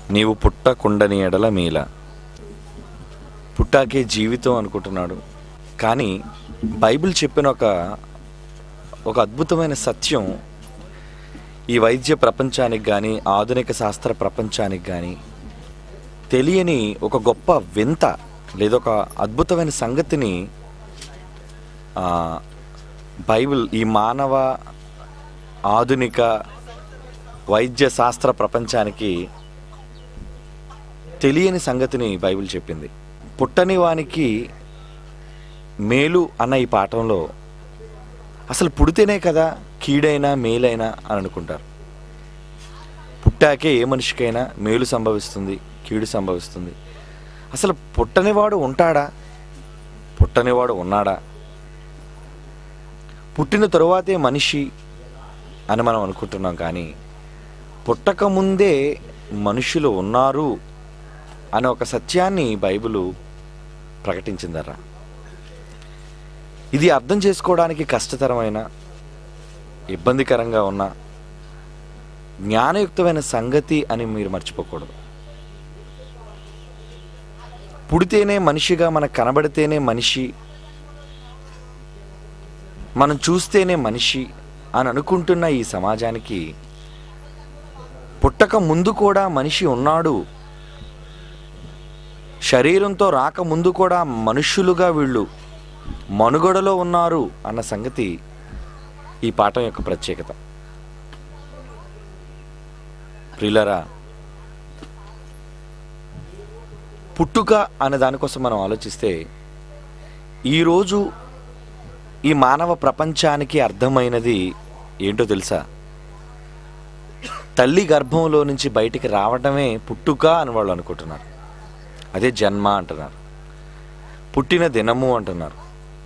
నీవు పుట్టకుండని ఎడల మేల. పుట్టాకే జీవితం అనుకుంటున్నాడు. కానీ బైబిల్ చెప్పిన ఒక అద్భుతమైన సత్యం ఈ వైద్య ప్రపంచానికి కానీ ఆధునిక శాస్త్ర ప్రపంచానికి కానీ తెలియని ఒక గొప్ప వింత లేదా ఒక అద్భుతమైన సంగతిని బైబిల్ ఈ మానవ ఆధునిక వైద్య శాస్త్ర ప్రపంచానికి తెలియని సంగతిని బైబిల్ చెప్పింది. పుట్టని వానికి మేలు అన్న ఈ పాఠంలో అసలు పుడితేనే కదా కీడైనా మేలైనా అని అనుకుంటారు. పుట్టాకే ఏ మనిషికైనా మేలు సంభవిస్తుంది, కీడు సంభవిస్తుంది. అసలు పుట్టనివాడు ఉంటాడా? పుట్టనివాడు ఉన్నాడా? పుట్టిన తరువాతే మనిషి అని మనం అనుకుంటున్నాం. కానీ పుట్టకముందే మనుషులు ఉన్నారు అనే ఒక సత్యాన్ని బైబిలు ప్రకటించిందరా. ఇది అర్థం చేసుకోవడానికి కష్టతరమైన, ఇబ్బందికరంగా ఉన్న జ్ఞానయుక్తమైన సంగతి అని మీరు మర్చిపోకూడదు. పుడితేనే మనిషిగా మనకు కనబడితేనే మనిషి, మనం చూస్తేనే మనిషి అని అనుకుంటున్న ఈ సమాజానికి పుట్టక ముందు కూడా మనిషి ఉన్నాడు, శరీరంతో రాకముందు కూడా మనుష్యులుగా వీళ్ళు మనుగడలో ఉన్నారు అన్న సంగతి ఈ పాఠం యొక్క ప్రత్యేకత. ప్రియులారా, పుట్టుక అనే దానికోసం మనం ఆలోచిస్తే ఈరోజు ఈ మానవ ప్రపంచానికి అర్థమైనది ఏంటో తెలుసా? తల్లి గర్భంలో నుంచి బయటికి రావడమే పుట్టుక అని వాళ్ళు అనుకుంటున్నారు. అదే జన్మ అంటున్నారు, పుట్టిన దినము అంటున్నారు.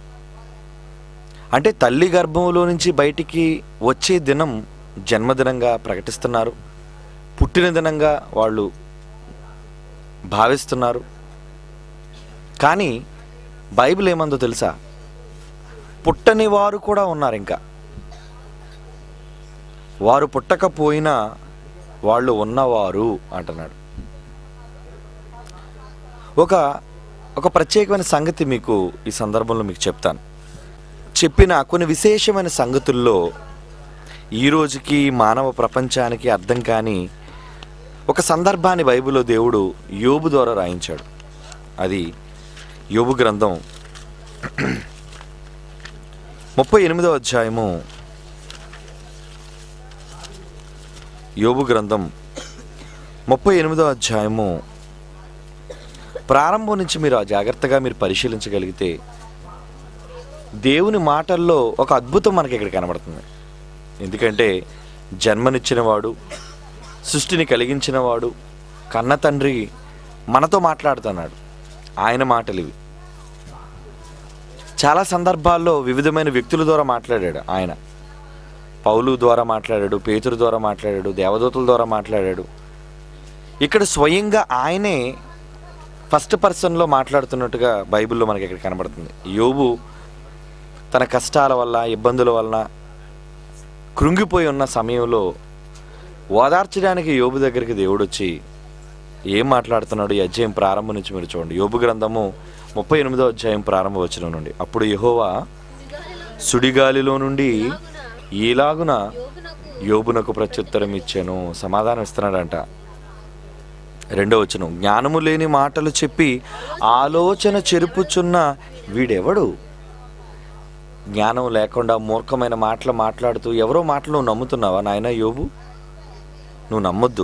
అంటే తల్లి గర్భంలో నుంచి బయటికి వచ్చే దినం జన్మదినంగా ప్రకటిస్తున్నారు, పుట్టిన దినంగా వాళ్ళు భావిస్తున్నారు. కానీ బైబిల్ ఏమందో తెలుసా? పుట్టని వారు కూడా ఉన్నారు. ఇంకా వారు పుట్టకపోయినా వాళ్ళు ఉన్నవారు అంటున్నాడు. ఒక ప్రత్యేకమైన సంగతి మీకు ఈ సందర్భంలో మీకు చెప్తాను. చెప్పిన కొన్ని విశేషమైన సంగతుల్లో ఈరోజుకి మానవ ప్రపంచానికి అర్థం కాని ఒక సందర్భాన్ని బైబిల్లో దేవుడు యోబు ద్వారా రాయించాడు. అది యోబు గ్రంథం 38వ అధ్యాయము. యోబు గ్రంథం 38వ అధ్యాయము ప్రారంభం నుంచి మీరు జాగ్రత్తగా పరిశీలించగలిగితే దేవుని మాటల్లో ఒక అద్భుతం మనకి ఇక్కడ కనబడుతుంది. ఎందుకంటే జన్మనిచ్చినవాడు, సృష్టిని కలిగించినవాడు, కన్న తండ్రి మనతో మాట్లాడుతున్నాడు. ఆయన మాటలు ఇవి. చాలా సందర్భాల్లో వివిధమైన వ్యక్తుల ద్వారా మాట్లాడాడు ఆయన. పౌలు ద్వారా మాట్లాడాడు, పేతురు ద్వారా మాట్లాడాడు, దేవదూతల ద్వారా మాట్లాడాడు. ఇక్కడ స్వయంగా ఆయనే ఫస్ట్ పర్సన్లో మాట్లాడుతున్నట్టుగా బైబిల్లో మనకి ఇక్కడ కనబడుతుంది. యోబు తన కష్టాల వల్ల, ఇబ్బందుల వలన కృంగిపోయి ఉన్న సమయంలో ఓదార్చడానికి యోబు దగ్గరికి దేవుడు వచ్చి ఏం మాట్లాడుతున్నాడు? ఈ అధ్యాయం ప్రారంభం నుంచి మీరు చూడండి. యోబు గ్రంథము 38వ అధ్యాయం ప్రారంభ వచనం నుండి. అప్పుడు యెహోవా సుడిగాలిలో నుండి ఈలాగున యోబునకు ప్రత్యుత్తరం ఇచ్చాను, సమాధానం ఇస్తున్నాడంట. 2వ వచనం, జ్ఞానము లేని మాటలు చెప్పి ఆలోచన చెరుపుచున్న వీడెవడు? జ్ఞానం లేకుండా మూర్ఖమైన మాటలు మాట్లాడుతూ ఎవరో మాటలు నువ్వు నమ్ముతున్నావా నాయన యోబు? నువ్వు నమ్మొద్దు.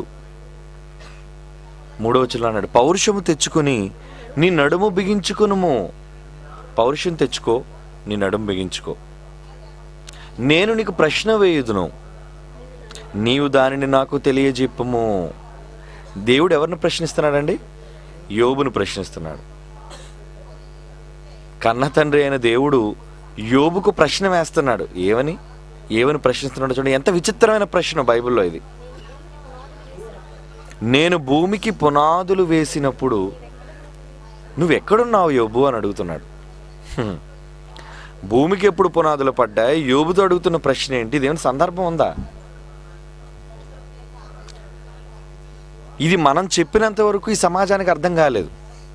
3వ వచనం అన్నాడు, పౌరుషము తెచ్చుకొని నీ నడుము బిగించుకునుము. పౌరుషం తెచ్చుకో, నీ నడుము బిగించుకో. నేను నీకు ప్రశ్న వేయుదును, నీవు దానిని నాకు తెలియజెప్పుము. దేవుడు ఎవరిని ప్రశ్నిస్తున్నాడండి? యోబును ప్రశ్నిస్తున్నాడు. కన్న తండ్రి అయిన దేవుడు యోబుకు ప్రశ్న వేస్తున్నాడు. ఏమని ప్రశ్నిస్తున్నాడు చూడండి. ఎంత విచిత్రమైన ప్రశ్న బైబిల్లో ఇది. నేను భూమికి పునాదులు వేసినప్పుడు నువ్వెక్కడున్నావు యోబు అని అడుగుతున్నాడు. భూమికి ఎప్పుడు పునాదులు పడ్డాయి? యోబుతో అడుగుతున్న ప్రశ్న ఏంటి? ఇదేమైనా సందర్భం ఉందా? ఇది మనం చెప్పినంత వరకు ఈ సమాజానికి అర్థం కాలేదు.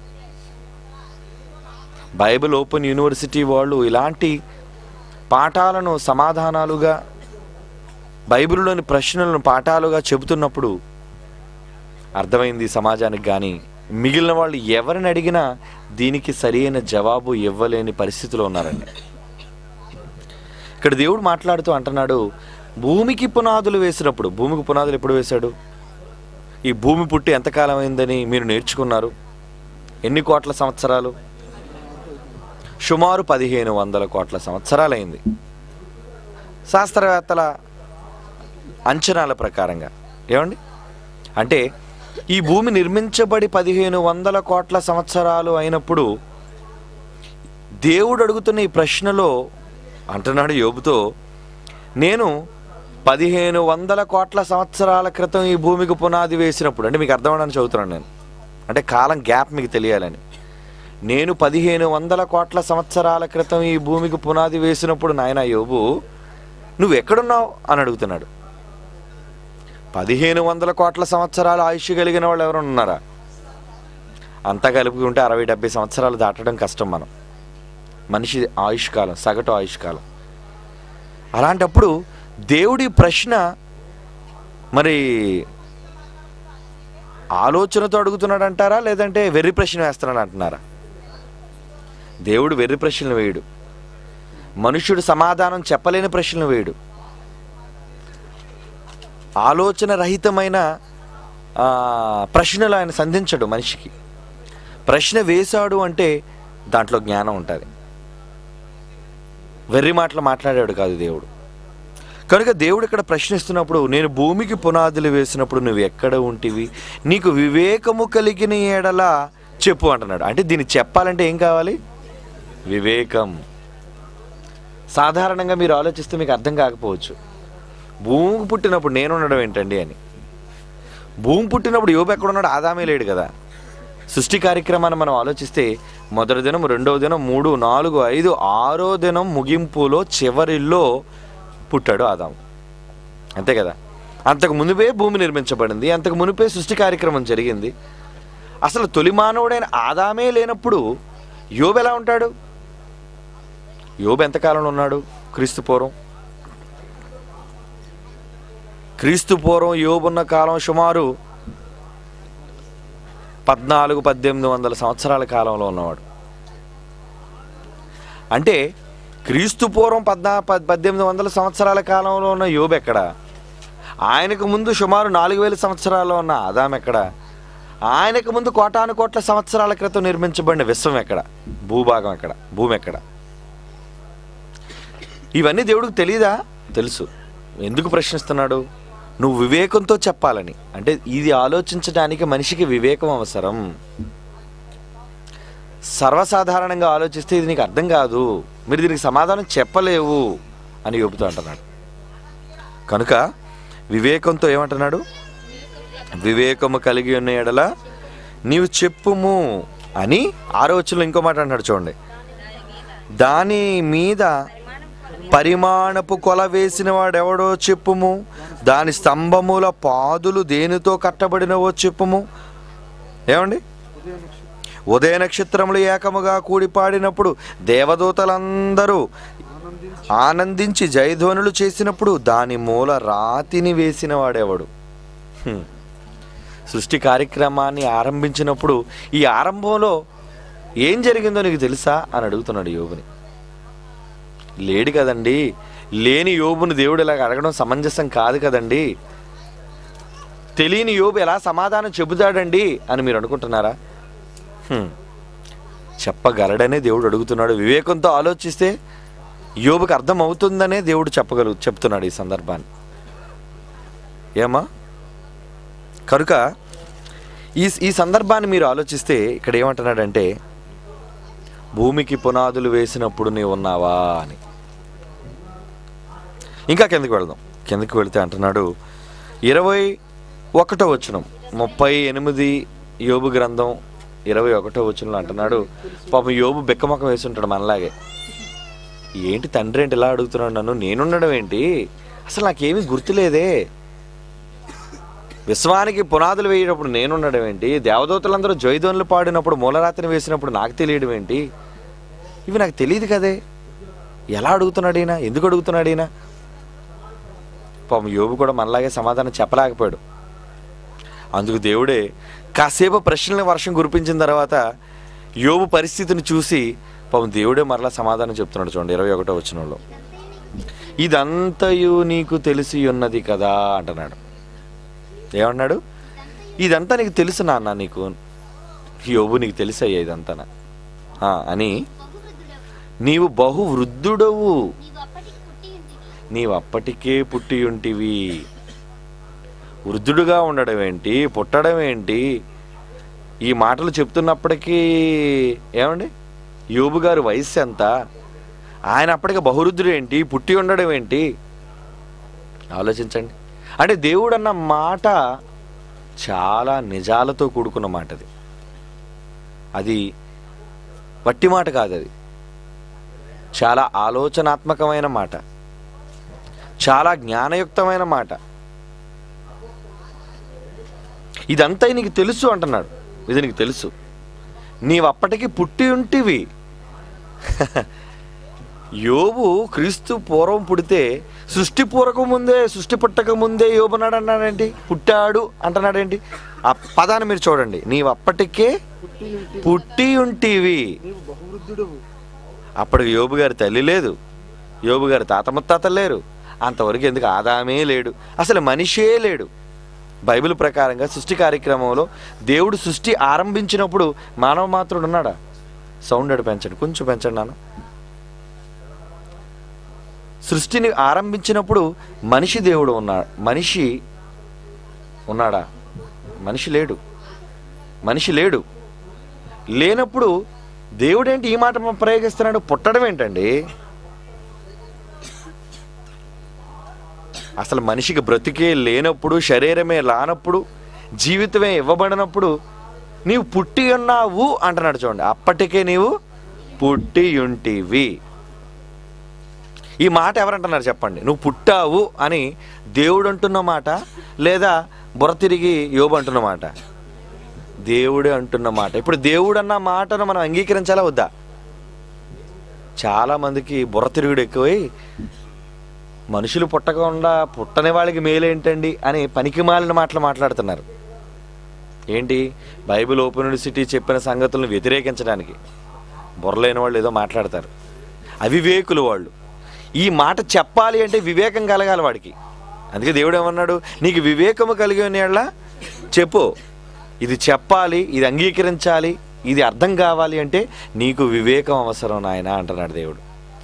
బైబిల్ ఓపెన్ యూనివర్సిటీ వాళ్ళు ఇలాంటి పాఠాలను సమాధానాలుగా, బైబిల్లోని ప్రశ్నలను పాఠాలుగా చెబుతున్నప్పుడు అర్థమైంది సమాజానికి. కానీ మిగిలిన వాళ్ళు ఎవరిని అడిగినా దీనికి సరైన జవాబు ఇవ్వలేని పరిస్థితిలో ఉన్నారండి. ఇక్కడ దేవుడు మాట్లాడుతూ అంటున్నాడు, భూమికి పునాదులు వేసినప్పుడు. భూమికి పునాదులు ఎప్పుడు వేశాడు? ఈ భూమి పుట్టి ఎంతకాలం అయిందని మీరు నేర్చుకున్నారు? ఎన్ని కోట్ల సంవత్సరాలు? సుమారు 1500 కోట్ల సంవత్సరాలైంది శాస్త్రవేత్తల అంచనాల ప్రకారంగా. ఏమండి, అంటే ఈ భూమి నిర్మించబడి 1500 కోట్ల సంవత్సరాలు అయినప్పుడు దేవుడు అడుగుతున్న ఈ ప్రశ్నలో అంటున్నాడు యోబుతో, నేను 1500 కోట్ల సంవత్సరాల క్రితం ఈ భూమికి పునాది వేసినప్పుడు, అంటే మీకు అర్థమవడానికి చదువుతున్నాను నేను, అంటే కాలం గ్యాప్ మీకు తెలియాలని. నేను 1500 కోట్ల సంవత్సరాల క్రితం ఈ భూమికి పునాది వేసినప్పుడు నాయనా యోబు నువ్వు ఎక్కడున్నావు అని అడుగుతున్నాడు. 1500 కోట్ల సంవత్సరాల ఆయుష్ కలిగిన వాళ్ళు ఎవరైనా ఉన్నారా? అంతా కలుపుకుంటే 60-70 సంవత్సరాలు దాటడం కష్టం. మనిషి ఆయుష్ కాలం, సగటు ఆయుష్ కాలం. అలాంటప్పుడు దేవుడి ప్రశ్న మరి ఆలోచనతో అడుగుతున్నాడు అంటారా, లేదంటే వెర్రి ప్రశ్న వేస్తున్నాడు అంటున్నారా? దేవుడు వెర్రి ప్రశ్నలు వేయడు, మనుష్యుడు సమాధానం చెప్పలేని ప్రశ్నలు వేయడు. ఆలోచన రహితమైన ప్రశ్నలు ఆయన సంధించడు మనిషికి. ప్రశ్న వేశాడు అంటే దాంట్లో జ్ఞానం ఉంటుంది. వెర్రి మాటలు మాట్లాడాడు కాదు దేవుడు. కనుక దేవుడు ఇక్కడ ప్రశ్నిస్తున్నప్పుడు, నేను భూమికి పునాదులు వేసినప్పుడు నువ్వు ఎక్కడ ఉంటివి? నీకు వివేకము కలిగిన ఎడల చెప్పు అంటున్నాడు. అంటే దీన్ని చెప్పాలంటే ఏం కావాలి? వివేకం. సాధారణంగా మీరు ఆలోచిస్తే మీకు అర్థం కాకపోవచ్చు, భూమికి పుట్టినప్పుడు నేను ఉండడం ఏంటండి అని. భూమి పుట్టినప్పుడు యోబు ఎక్కడున్నాడు? ఆదామే లేడు కదా. సృష్టి కార్యక్రమాన్ని మనం ఆలోచిస్తే మొదటి దినం, రెండవ దినం, 3, 4, 5, 6వ దినం ముగింపులో చివరిలో పుట్టాడు ఆదాము, అంతే కదా. అంతకు మునిపే భూమి నిర్మించబడింది, అంతకు మునిపే సృష్టి కార్యక్రమం జరిగింది. అసలు తొలి మానవుడైన ఆదామే లేనప్పుడు యోబు ఎలా ఉంటాడు? యోబు ఎంతకాలంలో ఉన్నాడు? క్రీస్తు పూర్వం యోబున్న కాలం సుమారు 1400-1800 సంవత్సరాల కాలంలో ఉన్నవాడు. అంటే క్రీస్తు పూర్వం 1800 సంవత్సరాల కాలంలో ఉన్న యోబు ఎక్కడ? ఆయనకు ముందు సుమారు 4000 సంవత్సరాల్లో ఉన్న ఆదాం ఎక్కడ? ఆయనకు ముందు కోటాను కోట్ల సంవత్సరాల క్రితం నిర్మించబడిన విశ్వం ఎక్కడ? భూభాగం ఎక్కడ? భూమి ఎక్కడ? ఇవన్నీ దేవుడికి తెలీదా? తెలుసు. ఎందుకు ప్రశ్నిస్తున్నాడు? నువ్వు వివేకంతో చెప్పాలని. అంటే ఇది ఆలోచించడానికి మనిషికి వివేకం అవసరం. సర్వసాధారణంగా ఆలోచిస్తే ఇది నీకు అర్థం కాదు, మీరు దీనికి సమాధానం చెప్పలేవు అని యోబుతో అంటున్నాడు. కనుక వివేకంతో ఏమంటున్నాడు? వివేకము కలిగి ఉన్న ఎడల నీవు చెప్పుము అని 6వ వచనంలో ఇంకో మాట అంటున్నాడు చూడండి. దాని మీద పరిమాణపు కొల వేసిన వాడెవడో చెప్పుము, దాని స్తంభముల పాదులు దేనితో కట్టబడినవో చెప్పుము. ఏమండి, ఉదయ నక్షత్రములు ఏకముగా కూడి పాడినప్పుడు దేవదూతలందరూ ఆనందించి జయధ్వనులు చేసినప్పుడు దాని మూల రాతిని వేసిన వాడెవడు? సృష్టి కార్యక్రమాన్ని ఆరంభించినప్పుడు ఈ ఆరంభంలో ఏం జరిగిందో నీకు తెలుసా అని అడుగుతున్నాడు యోబుని. లేడు కదండి. లేని యోబుని దేవుడు ఇలాగ అడగడం సమంజసం కాదు కదండి. తెలియని యోబు ఎలా సమాధానం చెబుతాడండి అని మీరు అనుకుంటున్నారా? చెప్పగలడనే దేవుడు అడుగుతున్నాడు. వివేకంతో ఆలోచిస్తే యోబుకి అర్థం అవుతుందనే దేవుడు చెప్తున్నాడు ఈ సందర్భాన్ని. ఏమా? కనుక ఈ సందర్భాన్ని మీరు ఆలోచిస్తే ఇక్కడ ఏమంటున్నాడంటే, భూమికి పునాదులు వేసినప్పుడు నీవు ఉన్నావా అని. ఇంకా కిందకి వెళితే అంటున్నాడు 21వ వచనం, 38 యోబు గ్రంథం 21వ వచనంలో అంటున్నాడు, పాపం యోబు బెక్కమొక్కం వేసి ఉంటాడు మనలాగే. ఏంటి తండ్రి ఏంటి ఇలా అడుగుతున్నాడు నన్ను, నేనుండడం ఏంటి, అసలు నాకేమీ గుర్తులేదే, విశ్వానికి పునాదులు వేయనప్పుడు నేనుండడం ఏంటి? దేవదూతలందరూ జయధ్వనులు పాడినప్పుడు మూలరాత్రిని వేసినప్పుడు నాకు తెలియడం ఏంటి? ఇవి నాకు తెలియదు కదే. ఎలా అడుగుతున్నాడు ఈయన? ఎందుకు అడుగుతున్నాడు ఈయన? పాపం యోబు కూడా మనలాగే సమాధానం చెప్పలేకపోయాడు. అందుకు దేవుడే కాసేపు ప్రశ్నల వర్షం కురిపించిన తర్వాత యోబు పరిస్థితిని చూసి పాపం దేవుడే మరలా సమాధానం చెప్తున్నాడు. చూడండి 21వ వచనంలో, ఇదంతయు నీకు తెలిసి ఉన్నది కదా అంటున్నాడు. ఏమన్నాడు? ఇదంతా నీకు తెలుసు నాన్న, నీకు యోబు నీకు తెలుసయ్యా ఇదంతా అని. నీవు బహు వృద్ధుడవు, నీవు అప్పటికే పుట్టి ఉంటివి. వృద్ధుడుగా ఉండడం ఏంటి, పుట్టడం ఏంటి? ఈ మాటలు చెప్తున్నప్పటికీ ఏమండి, యోబు గారి వయస్సు ఎంత? ఆయన అప్పటికే బహువృద్ధుడు ఏంటి, పుట్టి ఉండడం ఏంటి? ఆలోచించండి. అంటే దేవుడు అన్న మాట చాలా నిజాలతో కూడుకున్న మాట. అది వట్టి మాట కాదు, అది చాలా ఆలోచనాత్మకమైన మాట, చాలా జ్ఞానయుక్తమైన మాట. ఇదంతా నీకు తెలుసు అంటున్నాడు. ఇది నీకు తెలుసు, నీవు అప్పటికి పుట్టి ఉంటివి. యోబు క్రీస్తు పూర్వం పుడితే సృష్టి పూర్వక ముందే, సృష్టి పుట్టక ముందే యోబు అన్నాడు అన్నాడేంటి? పుట్టాడు అంటున్నాడేంటి? ఆ పదాన్ని మీరు చూడండి. నీవు అప్పటికే పుట్టి ఉంటివి. అప్పటికి యోబు గారి తల్లి లేదు, యోబు గారి తాత ముత్తాతలు లేరు, అంతవరకు ఎందుకు ఆదామే లేడు, అసలు మనిషే లేడు. బైబిల్ ప్రకారంగా సృష్టి కార్యక్రమంలో దేవుడు సృష్టి ఆరంభించినప్పుడు మానవ మాత్రుడు ఉన్నాడా? సౌండ్ అడు పెంచండి, కొంచెం పెంచండి నాన్న. సృష్టిని ఆరంభించినప్పుడు మనిషి దేవుడు ఉన్నాడు, మనిషి ఉన్నాడా? మనిషి లేడు, మనిషి లేడు. లేనప్పుడు దేవుడేంటి ఈ మాట ప్రయోగిస్తున్నాడు? పుట్టడం ఏంటండి? అసలు మనిషికి బ్రతికే లేనప్పుడు, శరీరమే రానప్పుడు, జీవితమే ఇవ్వబడినప్పుడు నీవు పుట్టి ఉన్నావు అంటున్నాడు. చూడండి, అప్పటికే నీవు పుట్టి ఉంటివి. ఈ మాట ఎవరంటున్నారు చెప్పండి? నువ్వు పుట్టావు అని దేవుడు అంటున్న మాట, లేదా బుర్ర తిరిగి యోబు అంటున్న మాట? దేవుడే అంటున్న మాట. ఇప్పుడు దేవుడు అన్న మాటను మనం అంగీకరించాలా వద్దా? చాలామందికి బుర్ర తిరుగుడు ఎక్కువై మనుషులు పుట్టకుండా పుట్టని వాళ్ళకి మేలేంటండి అని పనికిమాలిన మాటలు మాట్లాడుతున్నారు. ఏంటి? బైబిల్ ఓపెన్ యూనివర్సిటీ చెప్పిన సంగతులను వ్యతిరేకించడానికి బుర్రలేని వాళ్ళు ఏదో మాట్లాడతారు. అవివేకులు వాళ్ళు. ఈ మాట చెప్పాలి అంటే వివేకం కలగాలి వాడికి. అందుకే దేవుడు ఏమన్నాడు? నీకు వివేకము కలిగి ఉన్నలా చెప్పు, ఇది చెప్పాలి, ఇది అంగీకరించాలి, ఇది అర్థం కావాలి అంటే నీకు వివేకం అవసరం నాయన అంటున్నాడు దేవుడు.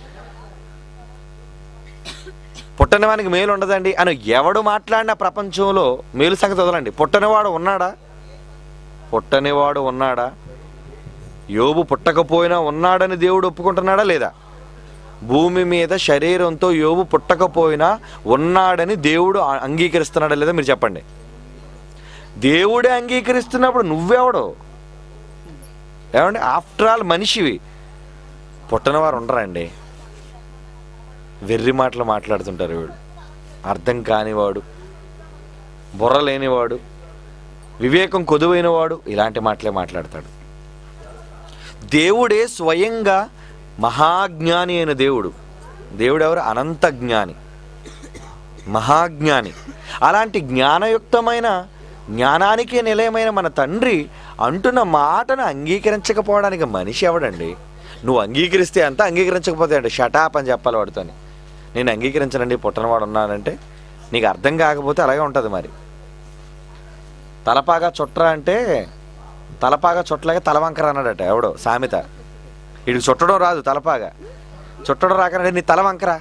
పుట్టని వానికి మేలు ఉండదండి అని ఎవడు మాట్లాడిన ప్రపంచంలో మేలు సంగతి వదలండి. పుట్టనివాడు ఉన్నాడా? పుట్టనివాడు ఉన్నాడా? యోబు పుట్టకపోయినా ఉన్నాడని దేవుడు ఒప్పుకుంటున్నాడా లేదా? భూమి మీద శరీరంతో యోబు పుట్టకపోయినా ఉన్నాడని దేవుడు అంగీకరిస్తున్నాడా లేదా? మీరు చెప్పండి. దేవుడే అంగీకరిస్తున్నప్పుడు నువ్వెవడు? ఏమండి, ఆఫ్టర్ ఆల్ మనిషివి. పుట్టనివారు ఉండరండి. వెర్రి మాటలు మాట్లాడుతుంటారు వీడు. అర్థం కానివాడు, బుర్ర లేనివాడు, వివేకం కొదువైనవాడు ఇలాంటి మాటలే మాట్లాడతాడు. దేవుడే స్వయంగా మహాజ్ఞాని అయిన దేవుడు. దేవుడు ఎవరు? అనంత జ్ఞాని, మహాజ్ఞాని. అలాంటి జ్ఞానయుక్తమైన, జ్ఞానానికే నిలయమైన మన తండ్రి అంటున్న మాటను అంగీకరించకపోవడానికి మనిషి ఎవడండి? నువ్వు అంగీకరిస్తే అంత, అంగీకరించకపోతే అంటే షటాప్ అని చెప్పాలి వాడితోని. నేను అంగీకరించనండి, పుట్టనవాడు ఉన్నానంటే నీకు అర్థం కాకపోతే అలాగే ఉంటుంది. మరి తలపాగా చుట్రా అంటే తలపాగా చుట్టలాగే తలవంకర అన్నాడట ఎవడో సామెత. వీడికి చుట్టడం రాదు, తలపాగా చుట్టడం రాకనంటే నీ తలవంకరా.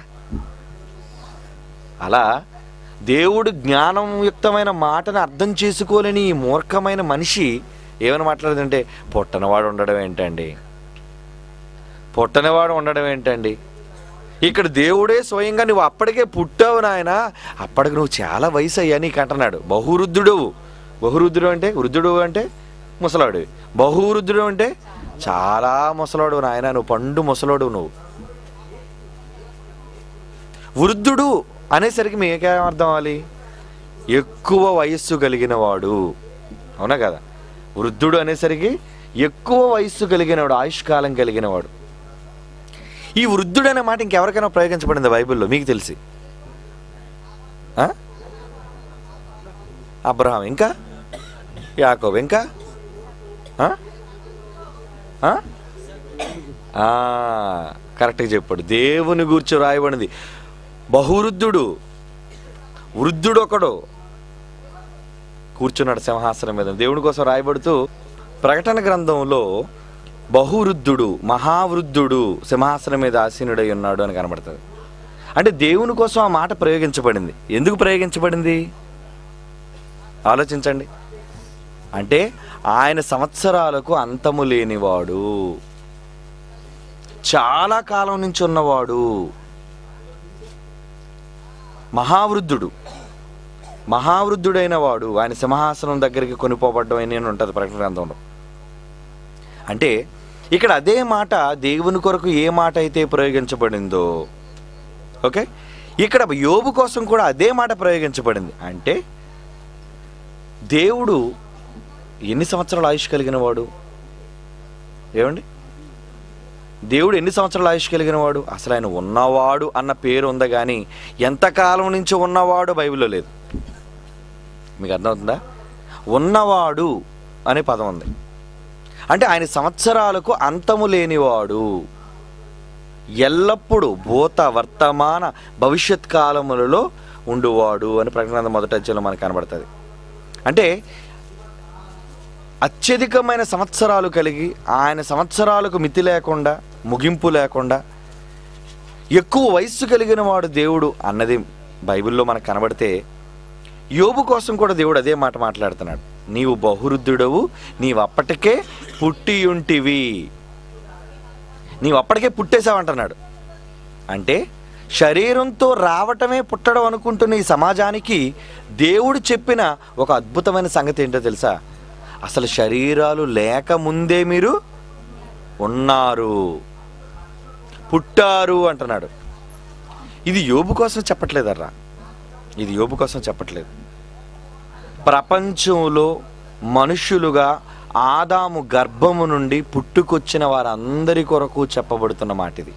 అలా దేవుడు జ్ఞానయుక్తమైన మాటను అర్థం చేసుకోలేని ఈ మూర్ఖమైన మనిషి ఏమైనా మాట్లాడదంటే పుట్టనవాడు ఉండడం ఏంటండి, పుట్టనివాడు ఉండడం ఏంటండి? ఇక్కడ దేవుడే స్వయంగా నువ్వు అప్పటికే పుట్టావు నాయన, అప్పటికి నువ్వు చాలా వయసు అయ్యా నీకు అంటున్నాడు. బహువృద్ధుడవు. బహువృద్ధుడు అంటే, వృద్ధుడు అంటే ముసలాడు, బహువృద్ధుడు అంటే చాలా ముసలాడు నాయన, నువ్వు పండు ముసలాడు. నువ్వు వృద్ధుడు అనేసరికి మీకేం అర్థం అవ్వాలి? ఎక్కువ వయస్సు కలిగిన వాడు. అవునా కదా? వృద్ధుడు అనేసరికి ఎక్కువ వయస్సు కలిగినవాడు, ఆయుష్కాలం కలిగినవాడు. ఈ వృద్ధుడు అనే మాట ఇంకెవరికైనా ప్రయోగించబడింది బైబిల్లో మీకు తెలిసి? అబ్రహాం, ఇంకా యాకోబు, ఇంకా కరెక్ట్గా చెప్పాడు. దేవుని గూర్చి రాయబడింది బహువృద్ధుడు, వృద్ధుడు ఒకడు కూర్చున్నాడు సింహాసనం మీద. దేవుడి కోసం రాయబడుతూ ప్రకటన గ్రంథంలో బహువృద్ధుడు, మహావృద్ధుడు సింహాసనం మీద ఆసీనుడై ఉన్నాడు అని కనబడుతుంది. అంటే దేవుని కోసం ఆ మాట ప్రయోగించబడింది. ఎందుకు ప్రయోగించబడింది ఆలోచించండి. అంటే ఆయన సంవత్సరాలకు అంతము లేనివాడు, చాలా కాలం నుంచి ఉన్నవాడు, మహావృద్ధుడు, మహావృద్ధుడైన వాడు. ఆయన సింహాసనం దగ్గరికి కొనిపోబడ్డం అని ఉంటుంది ప్రకటన గ్రంథంలో. అంటే ఇక్కడ అదే మాట దేవుని కొరకు ఏ మాట అయితే ప్రయోగించబడిందో, ఓకే, ఇక్కడ యోబు కోసం కూడా అదే మాట ప్రయోగించబడింది. అంటే దేవుడు ఎన్ని సంవత్సరాల ఆయుష్ కలిగిన వాడు? ఏమండి, దేవుడు ఎన్ని సంవత్సరాల ఆయుష్ కలిగిన వాడు? అసలు ఆయన ఉన్నవాడు అన్న పేరు ఉందా కానీ ఎంతకాలం నుంచి ఉన్నవాడు బైబిల్లో లేదు. మీకు అర్థమవుతుందా? ఉన్నవాడు అనే పదం ఉంది. అంటే ఆయన సంవత్సరాలకు అంతము లేనివాడు, ఎల్లప్పుడూ భూత వర్తమాన భవిష్యత్ కాలములలో ఉండువాడు అని ప్రకటన మొదటి అధ్యాయంలో మనకు కనబడుతుంది. అంటే అత్యధికమైన సంవత్సరాలు కలిగి, ఆయన సంవత్సరాలకు మితి లేకుండా, ముగింపు లేకుండా, ఎక్కువ వయస్సు కలిగిన వాడు దేవుడు అన్నది బైబిల్లో మనకు కనబడితే, యోబు కోసం కూడా దేవుడు అదే మాట మాట్లాడుతున్నాడు. నీవు బహువృద్ధుడవు, నీవు అప్పటికే పుట్టియుంటివి, నీవు అప్పటికే పుట్టేశావంటున్నాడు. అంటే శరీరంతో రావటమే పుట్టడం అనుకుంటున్న ఈ సమాజానికి దేవుడు చెప్పిన ఒక అద్భుతమైన సంగతి ఏంటో తెలుసా? అసలు శరీరాలు లేకముందే మీరు ఉన్నారు, పుట్టారు అంటున్నాడు. ఇది యోబు కోసం చెప్పట్లేదర్రా, ఇది యోబు కోసం చెప్పట్లేదు. ప్రపంచంలో మనుష్యులుగా ఆదాము గర్భము నుండి పుట్టుకొచ్చిన వారందరి కొరకు చెప్పబడుతున్న మాట ఇది.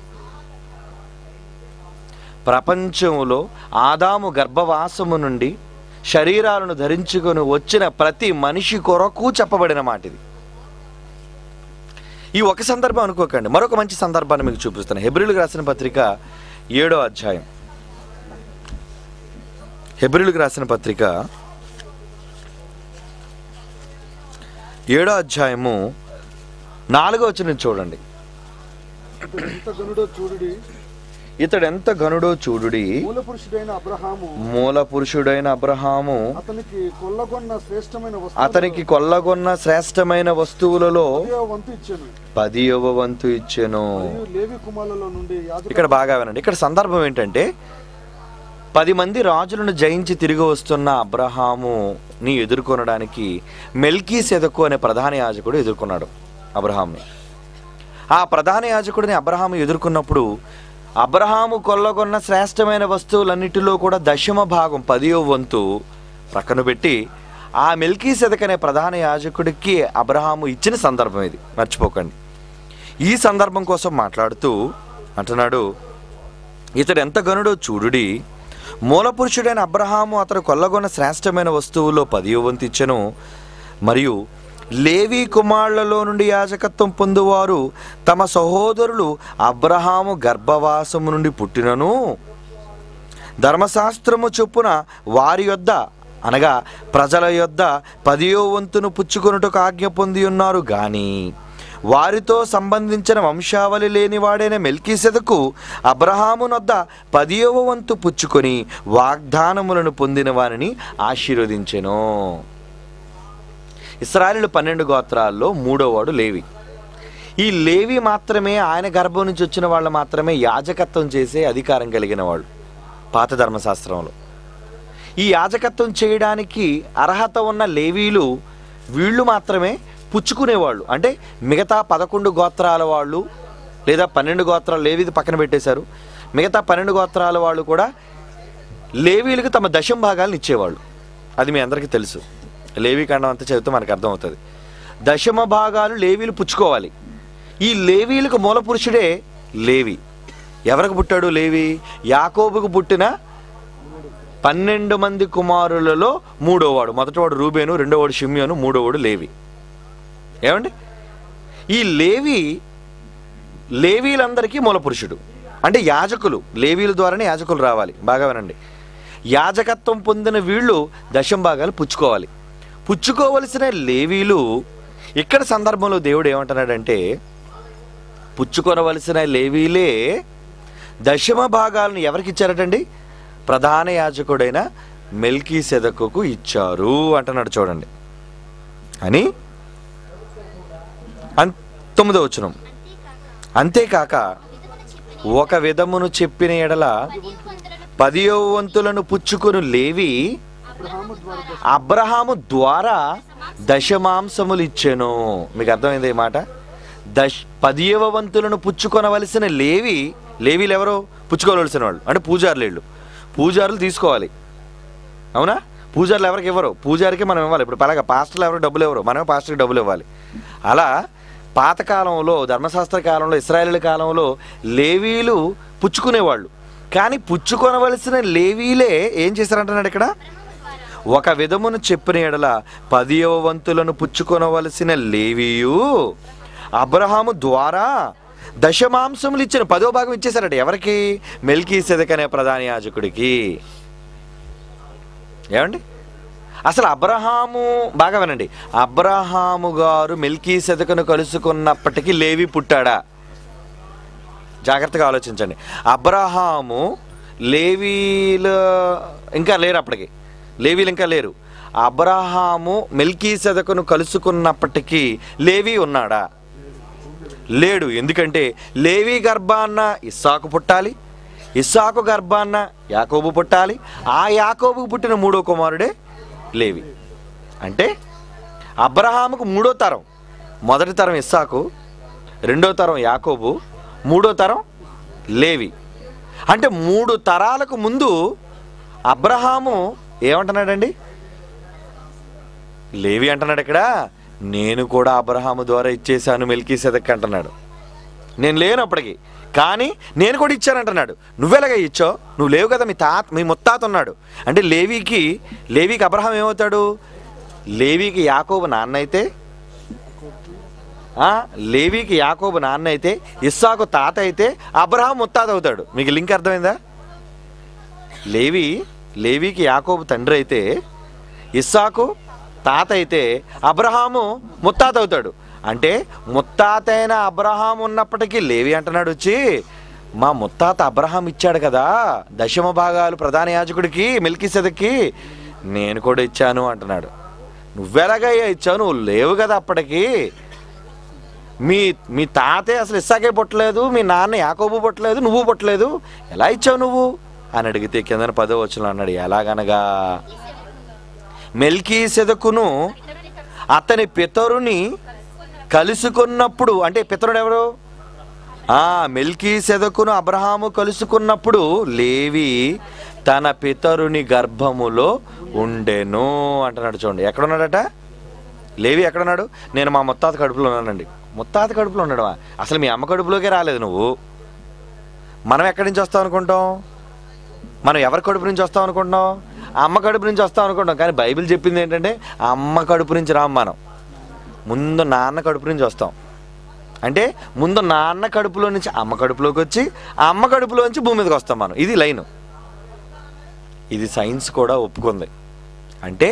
ప్రపంచంలో ఆదాము గర్భవాసము నుండి శరీరాలను ధరించుకొని వచ్చిన ప్రతి మనిషి కొరకు చెప్పబడిన మాట ఇది. ఈ ఒక సందర్భం అనుకోకండి, మరొక మంచి సందర్భాన్ని మీకు చూపిస్తాను. హెబ్రీయులకు రాసిన పత్రిక 7వ అధ్యాయం. హెబ్రీయులకు రాసిన పత్రిక 7వ అధ్యాయము 4వ వచనం చూడండి. ఇతడు ఎంత ఘనుడో చూడుడి, మూల పురుషుడైన అబ్రహాము అతనికి కొల్లగొన్న శ్రేష్టమైన వస్తువులలో 10వ వంతు ఇచ్చెను. ఇక్కడ బాగా వినండి. ఇక్కడ సందర్భం ఏంటంటే, 10 మంది రాజులను జయించి తిరిగి వస్తున్న అబ్రహాముని ఎదుర్కొనడానికి మెల్కీసెదెకు అనే ప్రధాన యాజకుడు ఎదుర్కొన్నాడు అబ్రహాంని. ఆ ప్రధాన యాజకుడిని అబ్రహాము ఎదుర్కొన్నప్పుడు అబ్రహాము కొల్లగొన్న శ్రేష్టమైన వస్తువులన్నిటిలో కూడా 10వ భాగం 10వ వంతు ప్రక్కన పెట్టి ఆ మెల్కీసెదెకు అనే ప్రధాన యాజకుడికి అబ్రహాము ఇచ్చిన సందర్భం ఇది, మర్చిపోకండి. ఈ సందర్భం కోసం మాట్లాడుతూ అంటున్నాడు, ఇతడు ఎంత ఘనుడో చూడుడి, మూల పురుషుడైన అబ్రహాము అతడు కొల్లగొన్న శ్రేష్టమైన వస్తువుల్లో 10వ వంతు ఇచ్చెను. మరియు లేవీ కుమారులలో నుండి యాజకత్వం పొందువారు తమ సహోదరులు అబ్రహాము గర్భవాసము నుండి పుట్టినను ధర్మశాస్త్రము చొప్పున వారి యొద్ద అనగా ప్రజల యొద్ద 10వ వంతును పుచ్చుకొనుటకు ఆజ్ఞ పొంది ఉన్నారు గాని వారితో సంబంధించిన వంశావళి లేని వాడైన మెల్కీసెదెకు అబ్రహామునొద్ద 10వ వంతు పుచ్చుకొని వాగ్దానములను పొందిన వారిని ఆశీర్వదించెను. ఇశ్రాయేలు 12 గోత్రాల్లో 3వ వాడు లేవి. ఈ లేవి మాత్రమే, ఆయన గర్భం నుంచి వచ్చిన వాళ్ళు మాత్రమే యాజకత్వం చేసే అధికారం కలిగిన వాళ్ళు పాత ధర్మశాస్త్రంలో. ఈ యాజకత్వం చేయడానికి అర్హత ఉన్న లేవీలు వీళ్ళు మాత్రమే పుచ్చుకునేవాళ్ళు. అంటే మిగతా 11 గోత్రాల వాళ్ళు లేదా 12 గోత్రాలు, లేవీది పక్కన పెట్టేశారు, మిగతా 12 గోత్రాల వాళ్ళు కూడా లేవీలకు తమ 10వ భాగాలను ఇచ్చేవాళ్ళు. అది మీ అందరికీ తెలుసు. లేవి కాండం అంతా చదివితే మనకు అర్థమవుతుంది. దశమ భాగాలు లేవీలు పుచ్చుకోవాలి. ఈ లేవీలకు మూల పురుషుడే లేవి. ఎవరికి పుట్టాడు లేవి? యాకోబుకు పుట్టిన 12 మంది కుమారులలో మూడోవాడు. మొదటివాడు రూబేను, రెండోవాడు షిమ్యోను, మూడోవాడు లేవి. ఏమండి, ఈ లేవీలందరికీ మూల పురుషుడు. అంటే యాజకులు, లేవీల ద్వారానే యాజకులు రావాలి. బాగా వినండి, యాజకత్వం పొందిన వీళ్ళు దశమ భాగాలు పుచ్చుకోవాలి. పుచ్చుకోవలసిన లేవీలు ఇక్కడ సందర్భంలో దేవుడు ఏమంటున్నాడంటే, పుచ్చుకొనవలసిన లేవీలే దశమ భాగాలను ఎవరికి ఇచ్చారటండి? ప్రధాన యాజకుడైన మెల్కీసెదెకుకు ఇచ్చారు అంటున్నాడు. చూడండి అని 9వ వచనం. అంతేకాక ఒక విధమును చెప్పిన ఎడల 10వ వంతులను పుచ్చుకొను లేవి అబ్రహాము ద్వారా దశమాంసములు ఇచ్చెను. మీకు అర్థమైంది ఈ మాట? 10వ వంతులను పుచ్చుకొనవలసిన లేవీలు ఎవరు? పుచ్చుకోవలసిన వాళ్ళు అంటే పూజారులు. పూజారులు తీసుకోవాలి. అవునా? పూజారులు ఎవరికి ఇవ్వరు, పూజారికి మనం ఇవ్వాలి. ఇప్పుడు పలాగా పాస్టర్లు ఎవరు డబ్బులు ఇవ్వరు, మనమే పాస్టర్కి డబ్బులు ఇవ్వాలి. అలా పాతకాలంలో, ధర్మశాస్త్ర కాలంలో, ఇశ్రాయేలు కాలంలో లేవీలు పుచ్చుకునేవాళ్ళు. కానీ పుచ్చుకొనవలసిన లేవీలే ఏం చేశారంటున్నాడు ఇక్కడ? ఒక విధమును చెప్పిన ఎడల 10వ వంతులను పుచ్చుకొనవలసిన లేవీయు అబ్రహాము ద్వారా దశమాంసములు ఇచ్చిన 10వ భాగం ఇచ్చేశారట. ఎవరికి? మెల్కీసెదెకు అనే ప్రధాన యాజకుడికి. ఏమండి, అసలు అబ్రహాము, బాగా వినండి, అబ్రహాము గారు మెల్కీసెదెకును కలుసుకున్నప్పటికీ లేవి పుట్టాడా? జాగ్రత్తగా ఆలోచించండి. అబ్రహాము లేవీలు ఇంకా లేరు, అప్పటికి లేవీలు ఇంకా లేరు. అబ్రహాము మెల్కీసెదెకును కలుసుకున్నప్పటికీ లేవి ఉన్నాడా? లేడు. ఎందుకంటే లేవి గర్భాన్న ఇస్సాకు పుట్టాలి, ఇస్సాకు గర్భాన్న యాకోబు పుట్టాలి, ఆ యాకోబుకు పుట్టిన 3వ కుమారుడే లేవి. అంటే అబ్రహాముకు 3వ తరం, మొదటి తరం ఇస్సాకు, 2వ తరం యాకోబు, 3వ తరం లేవి. అంటే 3 తరాలకు ముందు అబ్రహాము ఏమంటున్నాడండి? లేవి అంటున్నాడు ఇక్కడ. నేను కూడా అబ్రహాము ద్వారా ఇచ్చేసాను మెల్కీసెదెకు అంటున్నాడు. నేను లేను అప్పటికి, కానీ నేను కూడా ఇచ్చానంటున్నాడు. నువ్వెలాగా ఇచ్చావు? నువ్వు లేవు కదా, మీ ముత్తాత ఉన్నాడు. అంటే లేవికి అబ్రహాం ఏమవుతాడు? లేవికి యాకోబు నాన్న అయితే, ఇస్సాకు తాత అయితే అబ్రహాం ముత్తాత అవుతాడు. మీకు లింక్ అర్థమైందా? లేవికి యాకోబు తండ్రి అయితే, ఇస్సాకు తాత అయితే అబ్రహాము ముత్తాత అవుతాడు. అంటే ముత్తాత అయిన అబ్రహాం ఉన్నప్పటికీ లేవి అంటున్నాడు వచ్చి, మా ముత్తాత అబ్రహాం ఇచ్చాడు కదా దశమ భాగాలు ప్రధాన యాజకుడికి మెల్కీసెదెకుకి, నేను కూడా ఇచ్చాను అంటున్నాడు. నువ్వెలాగయ్యా ఇచ్చావు? నువ్వు లేవు కదా అప్పటికి. మీ తాతే అసలు ఇస్సాకే పుట్టలేదు, మీ నాన్న యాకోబు పుట్టలేదు, నువ్వు పుట్టలేదు, ఎలా ఇచ్చావు నువ్వు అని అడిగితే కింద 10వ వచనంలో అన్నాడు, ఎలాగనగా మెల్కీసెదెకును అతని పితరుని కలుసుకున్నప్పుడు. అంటే పితరుడు ఎవరు? మెల్కీసెదెకును అబ్రహాము కలుసుకున్నప్పుడు లేవి తన పితరుని గర్భములో ఉండెను అంటున్నాడు. చూడండి, ఎక్కడున్నాడట లేవి? ఎక్కడున్నాడు? నేను మా ముత్తాత కడుపులో ఉన్నానండి. ముత్తాత కడుపులో ఉన్నాడు? అసలు మీ అమ్మ కడుపులోకే రాలేదు నువ్వు. మనం ఎక్కడి నుంచి వస్తాం అనుకుంటాం? మనం ఎవరి కడుపు నుంచి వస్తాం అనుకుంటున్నాం? అమ్మ కడుపు నుంచి వస్తాం అనుకుంటాం. కానీ బైబిల్ చెప్పింది ఏంటంటే అమ్మ కడుపు నుంచి రాం, మనం ముందు నాన్న కడుపు నుంచి వస్తాం. అంటే ముందు నాన్న కడుపులో నుంచి అమ్మ కడుపులోకి వచ్చి, అమ్మ కడుపులోంచి భూమి మీదకి వస్తాం మనం. ఇది లైను. ఇది సైన్స్ కూడా ఒప్పుకుంది. అంటే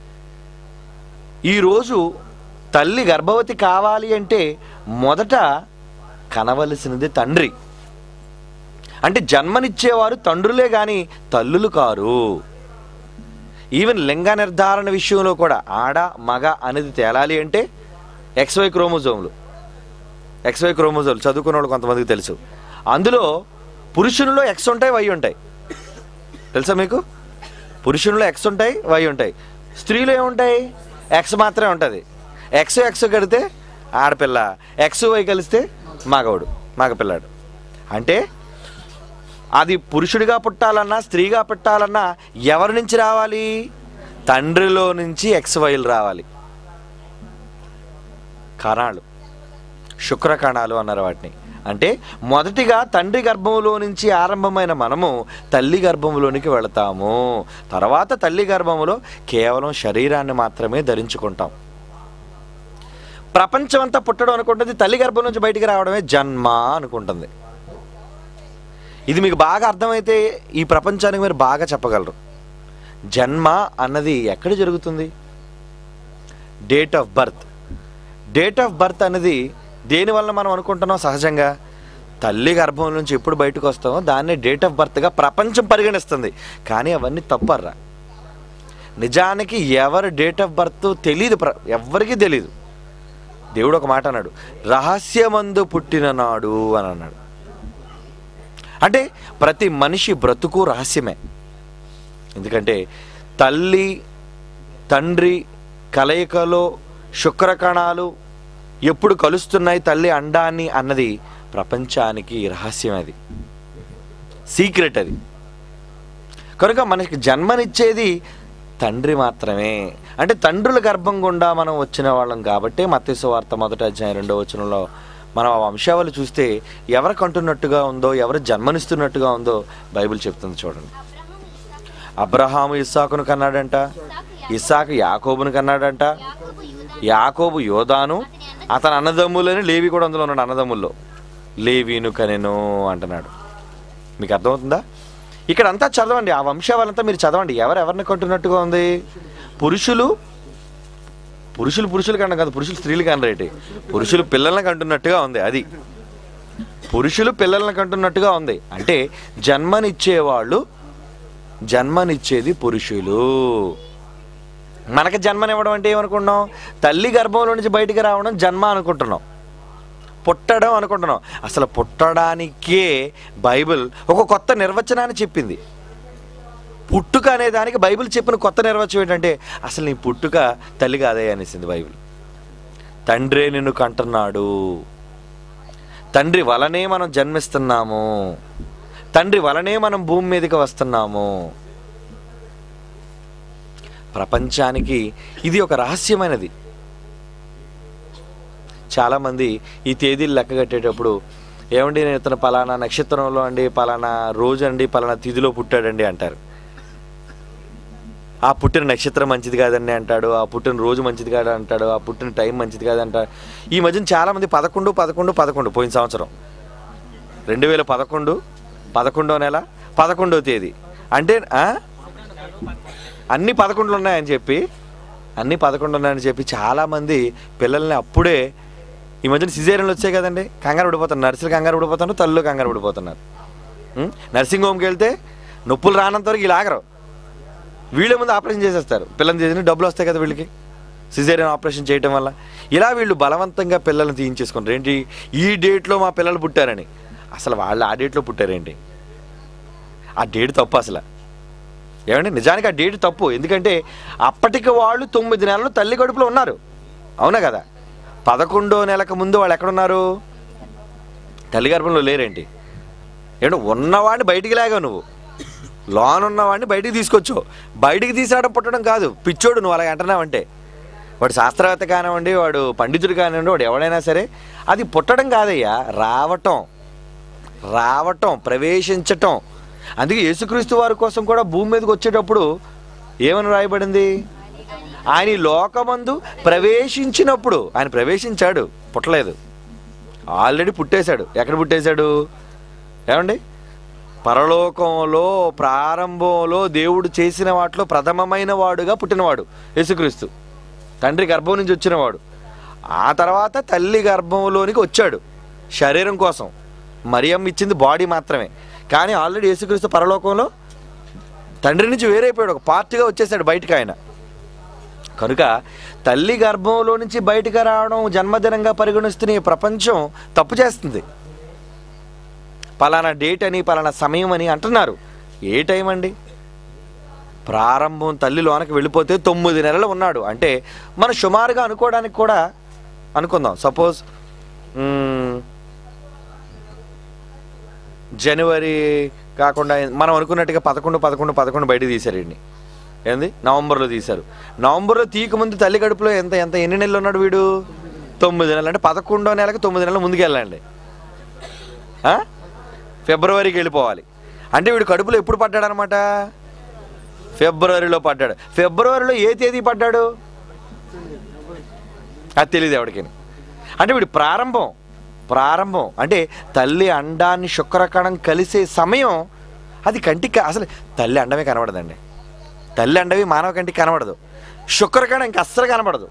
ఈరోజు తల్లి గర్భవతి కావాలి అంటే మొదట కనవలసినది తండ్రి. అంటే జన్మనిచ్చేవారు తండ్రులే కానీ తల్లులు కారు. ఈవెన్ లింగ నిర్ధారణ విషయంలో కూడా ఆడ మగ అనేది తేలాలి అంటే XY క్రోమోజోములు చదువుకున్న వాళ్ళు కొంతమందికి తెలుసు. అందులో పురుషునిలో X ఉంటాయి, Y ఉంటాయి. తెలుసా మీకు? పురుషునిలో X ఉంటాయి, Y ఉంటాయి. స్త్రీలో ఏముంటాయి? X మాత్రమే ఉంటుంది. X కడితే ఆడపిల్ల, XY కలిస్తే మగపిల్లాడు. అంటే అది పురుషుడిగా పుట్టాలన్నా స్త్రీగా పుట్టాలన్నా ఎవరి నుంచి రావాలి? తండ్రిలో నుంచి XYలు రావాలి. కణాలు, శుక్ర కణాలు అన్నారు వాటిని. అంటే మొదటిగా తండ్రి గర్భంలో నుంచి ఆరంభమైన మనము తల్లి గర్భంలోనికి వెళతాము. తర్వాత తల్లి గర్భంలో కేవలం శరీరాన్ని మాత్రమే ధరించుకుంటాం. ప్రపంచం అంతా పుట్టడం అనుకుంటుంది, తల్లి గర్భం నుంచి బయటికి రావడమే జన్మ అనుకుంటుంది. ఇది మీకు బాగా అర్థమైతే ఈ ప్రపంచానికి మీరు బాగా చెప్పగలరు. జన్మ అన్నది ఎక్కడ జరుగుతుంది? Date of birth. Date of birth అనేది దేనివల్ల మనం అనుకుంటున్నాం? సహజంగా తల్లి గర్భం నుంచి ఎప్పుడు బయటకు వస్తామో దాన్నే డేట్ ఆఫ్ బర్త్గా ప్రపంచం పరిగణిస్తుంది. కానీ అవన్నీ తప్పర్రా. నిజానికి ఎవరి డేట్ ఆఫ్ బర్త్ తెలియదు, ఎవరికీ తెలియదు. దేవుడు ఒక మాట అన్నాడు, రహస్యమందు పుట్టిన నాడు అని అన్నాడు. అంటే ప్రతి మనిషి బ్రతుకు రహస్యమే. ఎందుకంటే తల్లి తండ్రి కలయికలో శుక్రకణాలు ఎప్పుడు కలుస్తున్నాయి తల్లి అండాన్ని అన్నది ప్రపంచానికి రహస్యం, అది సీక్రెట్. అది కనుక మనకి జన్మనిచ్చేది తండ్రి మాత్రమే. అంటే తండ్రుల గర్భం గుండా మనం వచ్చిన వాళ్ళం కాబట్టి మత్తయి సువార్త 1:2 మనం ఆ వంశావళి చూస్తే ఎవరికి అంటున్నట్టుగా ఉందో, ఎవరు జన్మనిస్తున్నట్టుగా ఉందో బైబిల్ చెప్తుంది. చూడండి, అబ్రహాము ఇస్సాకును కన్నాడంట, ఇస్సాకు యాకోబును కన్నాడంట, యాకోబు యోదాను, అతని అన్నదమ్ములని లేవి కూడా అందులో ఉన్నాడు. అన్నదమ్ముల్లో లేవీను కనెను అంటున్నాడు. మీకు అర్థమవుతుందా? ఇక్కడ అంతా చదవండి, ఆ వంశావళంతా మీరు చదవండి. ఎవరెవరిని కంటున్నట్టుగా ఉంది? పురుషులు కన్నా కాదు, పురుషులు స్త్రీలు కనరేటి, పురుషులు పిల్లల్ని కంటున్నట్టుగా ఉంది. అది పురుషులు పిల్లల్ని కంటున్నట్టుగా ఉంది. అంటే జన్మనిచ్చేవాళ్ళు, జన్మనిచ్చేది పురుషులు. మనకి జన్మనివ్వడం అంటే ఏమనుకుంటున్నాం? తల్లి గర్భంలో నుంచి బయటికి రావడం జన్మ అనుకుంటున్నాం, పుట్టడం అనుకుంటున్నాం. అసలు పుట్టడానికే బైబిల్ ఒక కొత్త నిర్వచనాన్ని చెప్పింది. పుట్టుక అనే దానికి బైబిల్ చెప్పిన కొత్త నిర్వచనం ఏంటంటే, అసలు నీ పుట్టుక తల్లి కాదే అనేసింది బైబిల్. తండ్రే నిన్ను కంటున్నాడు, తండ్రి వలనే మనం జన్మిస్తున్నాము, తండ్రి వలనే మనం భూమి మీదకి వస్తున్నాము. ప్రపంచానికి ఇది ఒక రహస్యమైనది. చాలామంది ఈ తేదీలు లెక్క కట్టేటప్పుడు, ఏమండి నేను ఇతను పలానా నక్షత్రంలో అండి, పలానా రోజు అండి, పలానా తిథిలో పుట్టాడండి అంటారు. ఆ పుట్టిన నక్షత్రం మంచిది కాదండి అంటాడు, ఆ పుట్టిన రోజు మంచిది కాదు అంటాడు, ఆ పుట్టిన టైం మంచిది కాదంటాడు. ఈ మధ్యన చాలామంది 11 పోయిన సంవత్సరం 2011 11వ నెల 11వ తేదీ అంటే అన్ని 11లు ఉన్నాయని చెప్పి, అన్ని 11 ఉన్నాయని చెప్పి చాలామంది పిల్లల్ని అప్పుడే, ఈ మధ్యన సిజేరియన్లు వచ్చాయి కదండి, కంగారు పడిపోతున్నారు. నర్సులు కంగారు పడిపోతున్నారు, తల్లు కంగారు పడిపోతున్నారు. నర్సింగ్ హోమ్కి వెళ్తే నొప్పులు రానంత వరకు ఇలా ఆగరు, వీళ్ళ ముందు ఆపరేషన్ చేసేస్తారు. పిల్లల్ని చేసిన డబ్బులు వస్తాయి కదా వీళ్ళకి, సిజేరియన్ ఆపరేషన్ చేయటం వల్ల. ఇలా వీళ్ళు బలవంతంగా పిల్లల్ని తీయించేసుకుంటారు. ఏంటి, ఈ డేట్లో మా పిల్లలు పుట్టారని. అసలు వాళ్ళు ఆ డేట్లో పుట్టారేంటి? ఆ డేట్ తప్పు అసలు. ఏమండి, నిజానికి ఆ డేట్ తప్పు. ఎందుకంటే అప్పటికి వాళ్ళు 9 నెలలు తల్లి కడుపులో ఉన్నారు, అవునా కదా? 11వ నెలకు ముందు వాళ్ళు ఎక్కడున్నారు? తల్లి గర్భంలో లేరేంటి? ఏంటో ఉన్నవాడిని బయటికి లాగా, నువ్వు లోన్ ఉన్నవాడిని బయటికి తీసుకొచ్చు. బయటికి తీసాడం పుట్టడం కాదు, పిచ్చోడు నువ్వు అలా అంటున్నావంటే. వాడు శాస్త్రవేత్త కానివ్వండి, వాడు పండితుడు కానివ్వండి, వాడు ఎవడైనా సరే, అది పుట్టడం కాదయ్యా, రావటం, ప్రవేశించటం. అందుకే యేసుక్రీస్తు వారి కోసం కూడా భూమి మీదకి వచ్చేటప్పుడు ఏమని రాయబడింది? ఆయన ఈ లోకమందు ప్రవేశించినప్పుడు, ఆయన ప్రవేశించాడు, పుట్టలేదు, ఆల్రెడీ పుట్టేశాడు. ఎక్కడ పుట్టేశాడు? ఏమండి, పరలోకంలో ప్రారంభంలో దేవుడు చేసిన వాటిలో ప్రథమమైన వాడుగా పుట్టినవాడు యేసుక్రీస్తు, తండ్రి గర్భం నుంచి వచ్చినవాడు. ఆ తర్వాత తల్లి గర్భంలోనికి వచ్చాడు శరీరం కోసం. మరియమ్మ ఇచ్చింది బాడీ మాత్రమే, కానీ ఆల్రెడీ యేసుక్రీస్తు పరలోకంలో తండ్రి నుంచి వేరైపోయాడు, ఒక పార్ట్గా వచ్చేసాడు బయటకు ఆయన. కనుక తల్లి గర్భంలో నుంచి బయటకు రావడం జన్మదినంగా పరిగణిస్తున్న ఈ ప్రపంచం తప్పు చేస్తుంది. పలానా డేట్ అని, పలానా సమయం అని అంటున్నారు. ఏ టైం అండి? ప్రారంభం తల్లి లోనకి వెళ్ళిపోతే 9 నెలలు ఉన్నాడు. అంటే మనం సుమారుగా అనుకోవడానికి కూడా అనుకుందాం, సపోజ్ జనవరి కాకుండా మనం అనుకున్నట్టుగా 11 బయటకు తీశారండి. ఏంది నవంబర్లో తీశారు. నవంబర్లో తీయకముందు తల్లి కడుపులో ఎంత ఎంత ఎన్ని నెలలు ఉన్నాడు వీడు? 9 నెలలు. అంటే 11వ నెలకు 9 నెలలు ముందుకు వెళ్ళండి. ఫిబ్రవరికి వెళ్ళిపోవాలి. అంటే వీడు కడుపులో ఎప్పుడు పడ్డాడు అనమాట? ఫిబ్రవరిలో పడ్డాడు. ఫిబ్రవరిలో ఏ తేదీ పడ్డాడు అది తెలియదు ఎవడికి. అంటే వీడు ప్రారంభం అంటే తల్లి అండాన్ని శుక్రకణం కలిసే సమయం అది కంటికి అసలు తల్లి అండమే కనబడదండి. తల్లి అండవి మానవ కంటికి కనబడదు. శుక్రకణం ఇంక అస్సలు కనబడదు.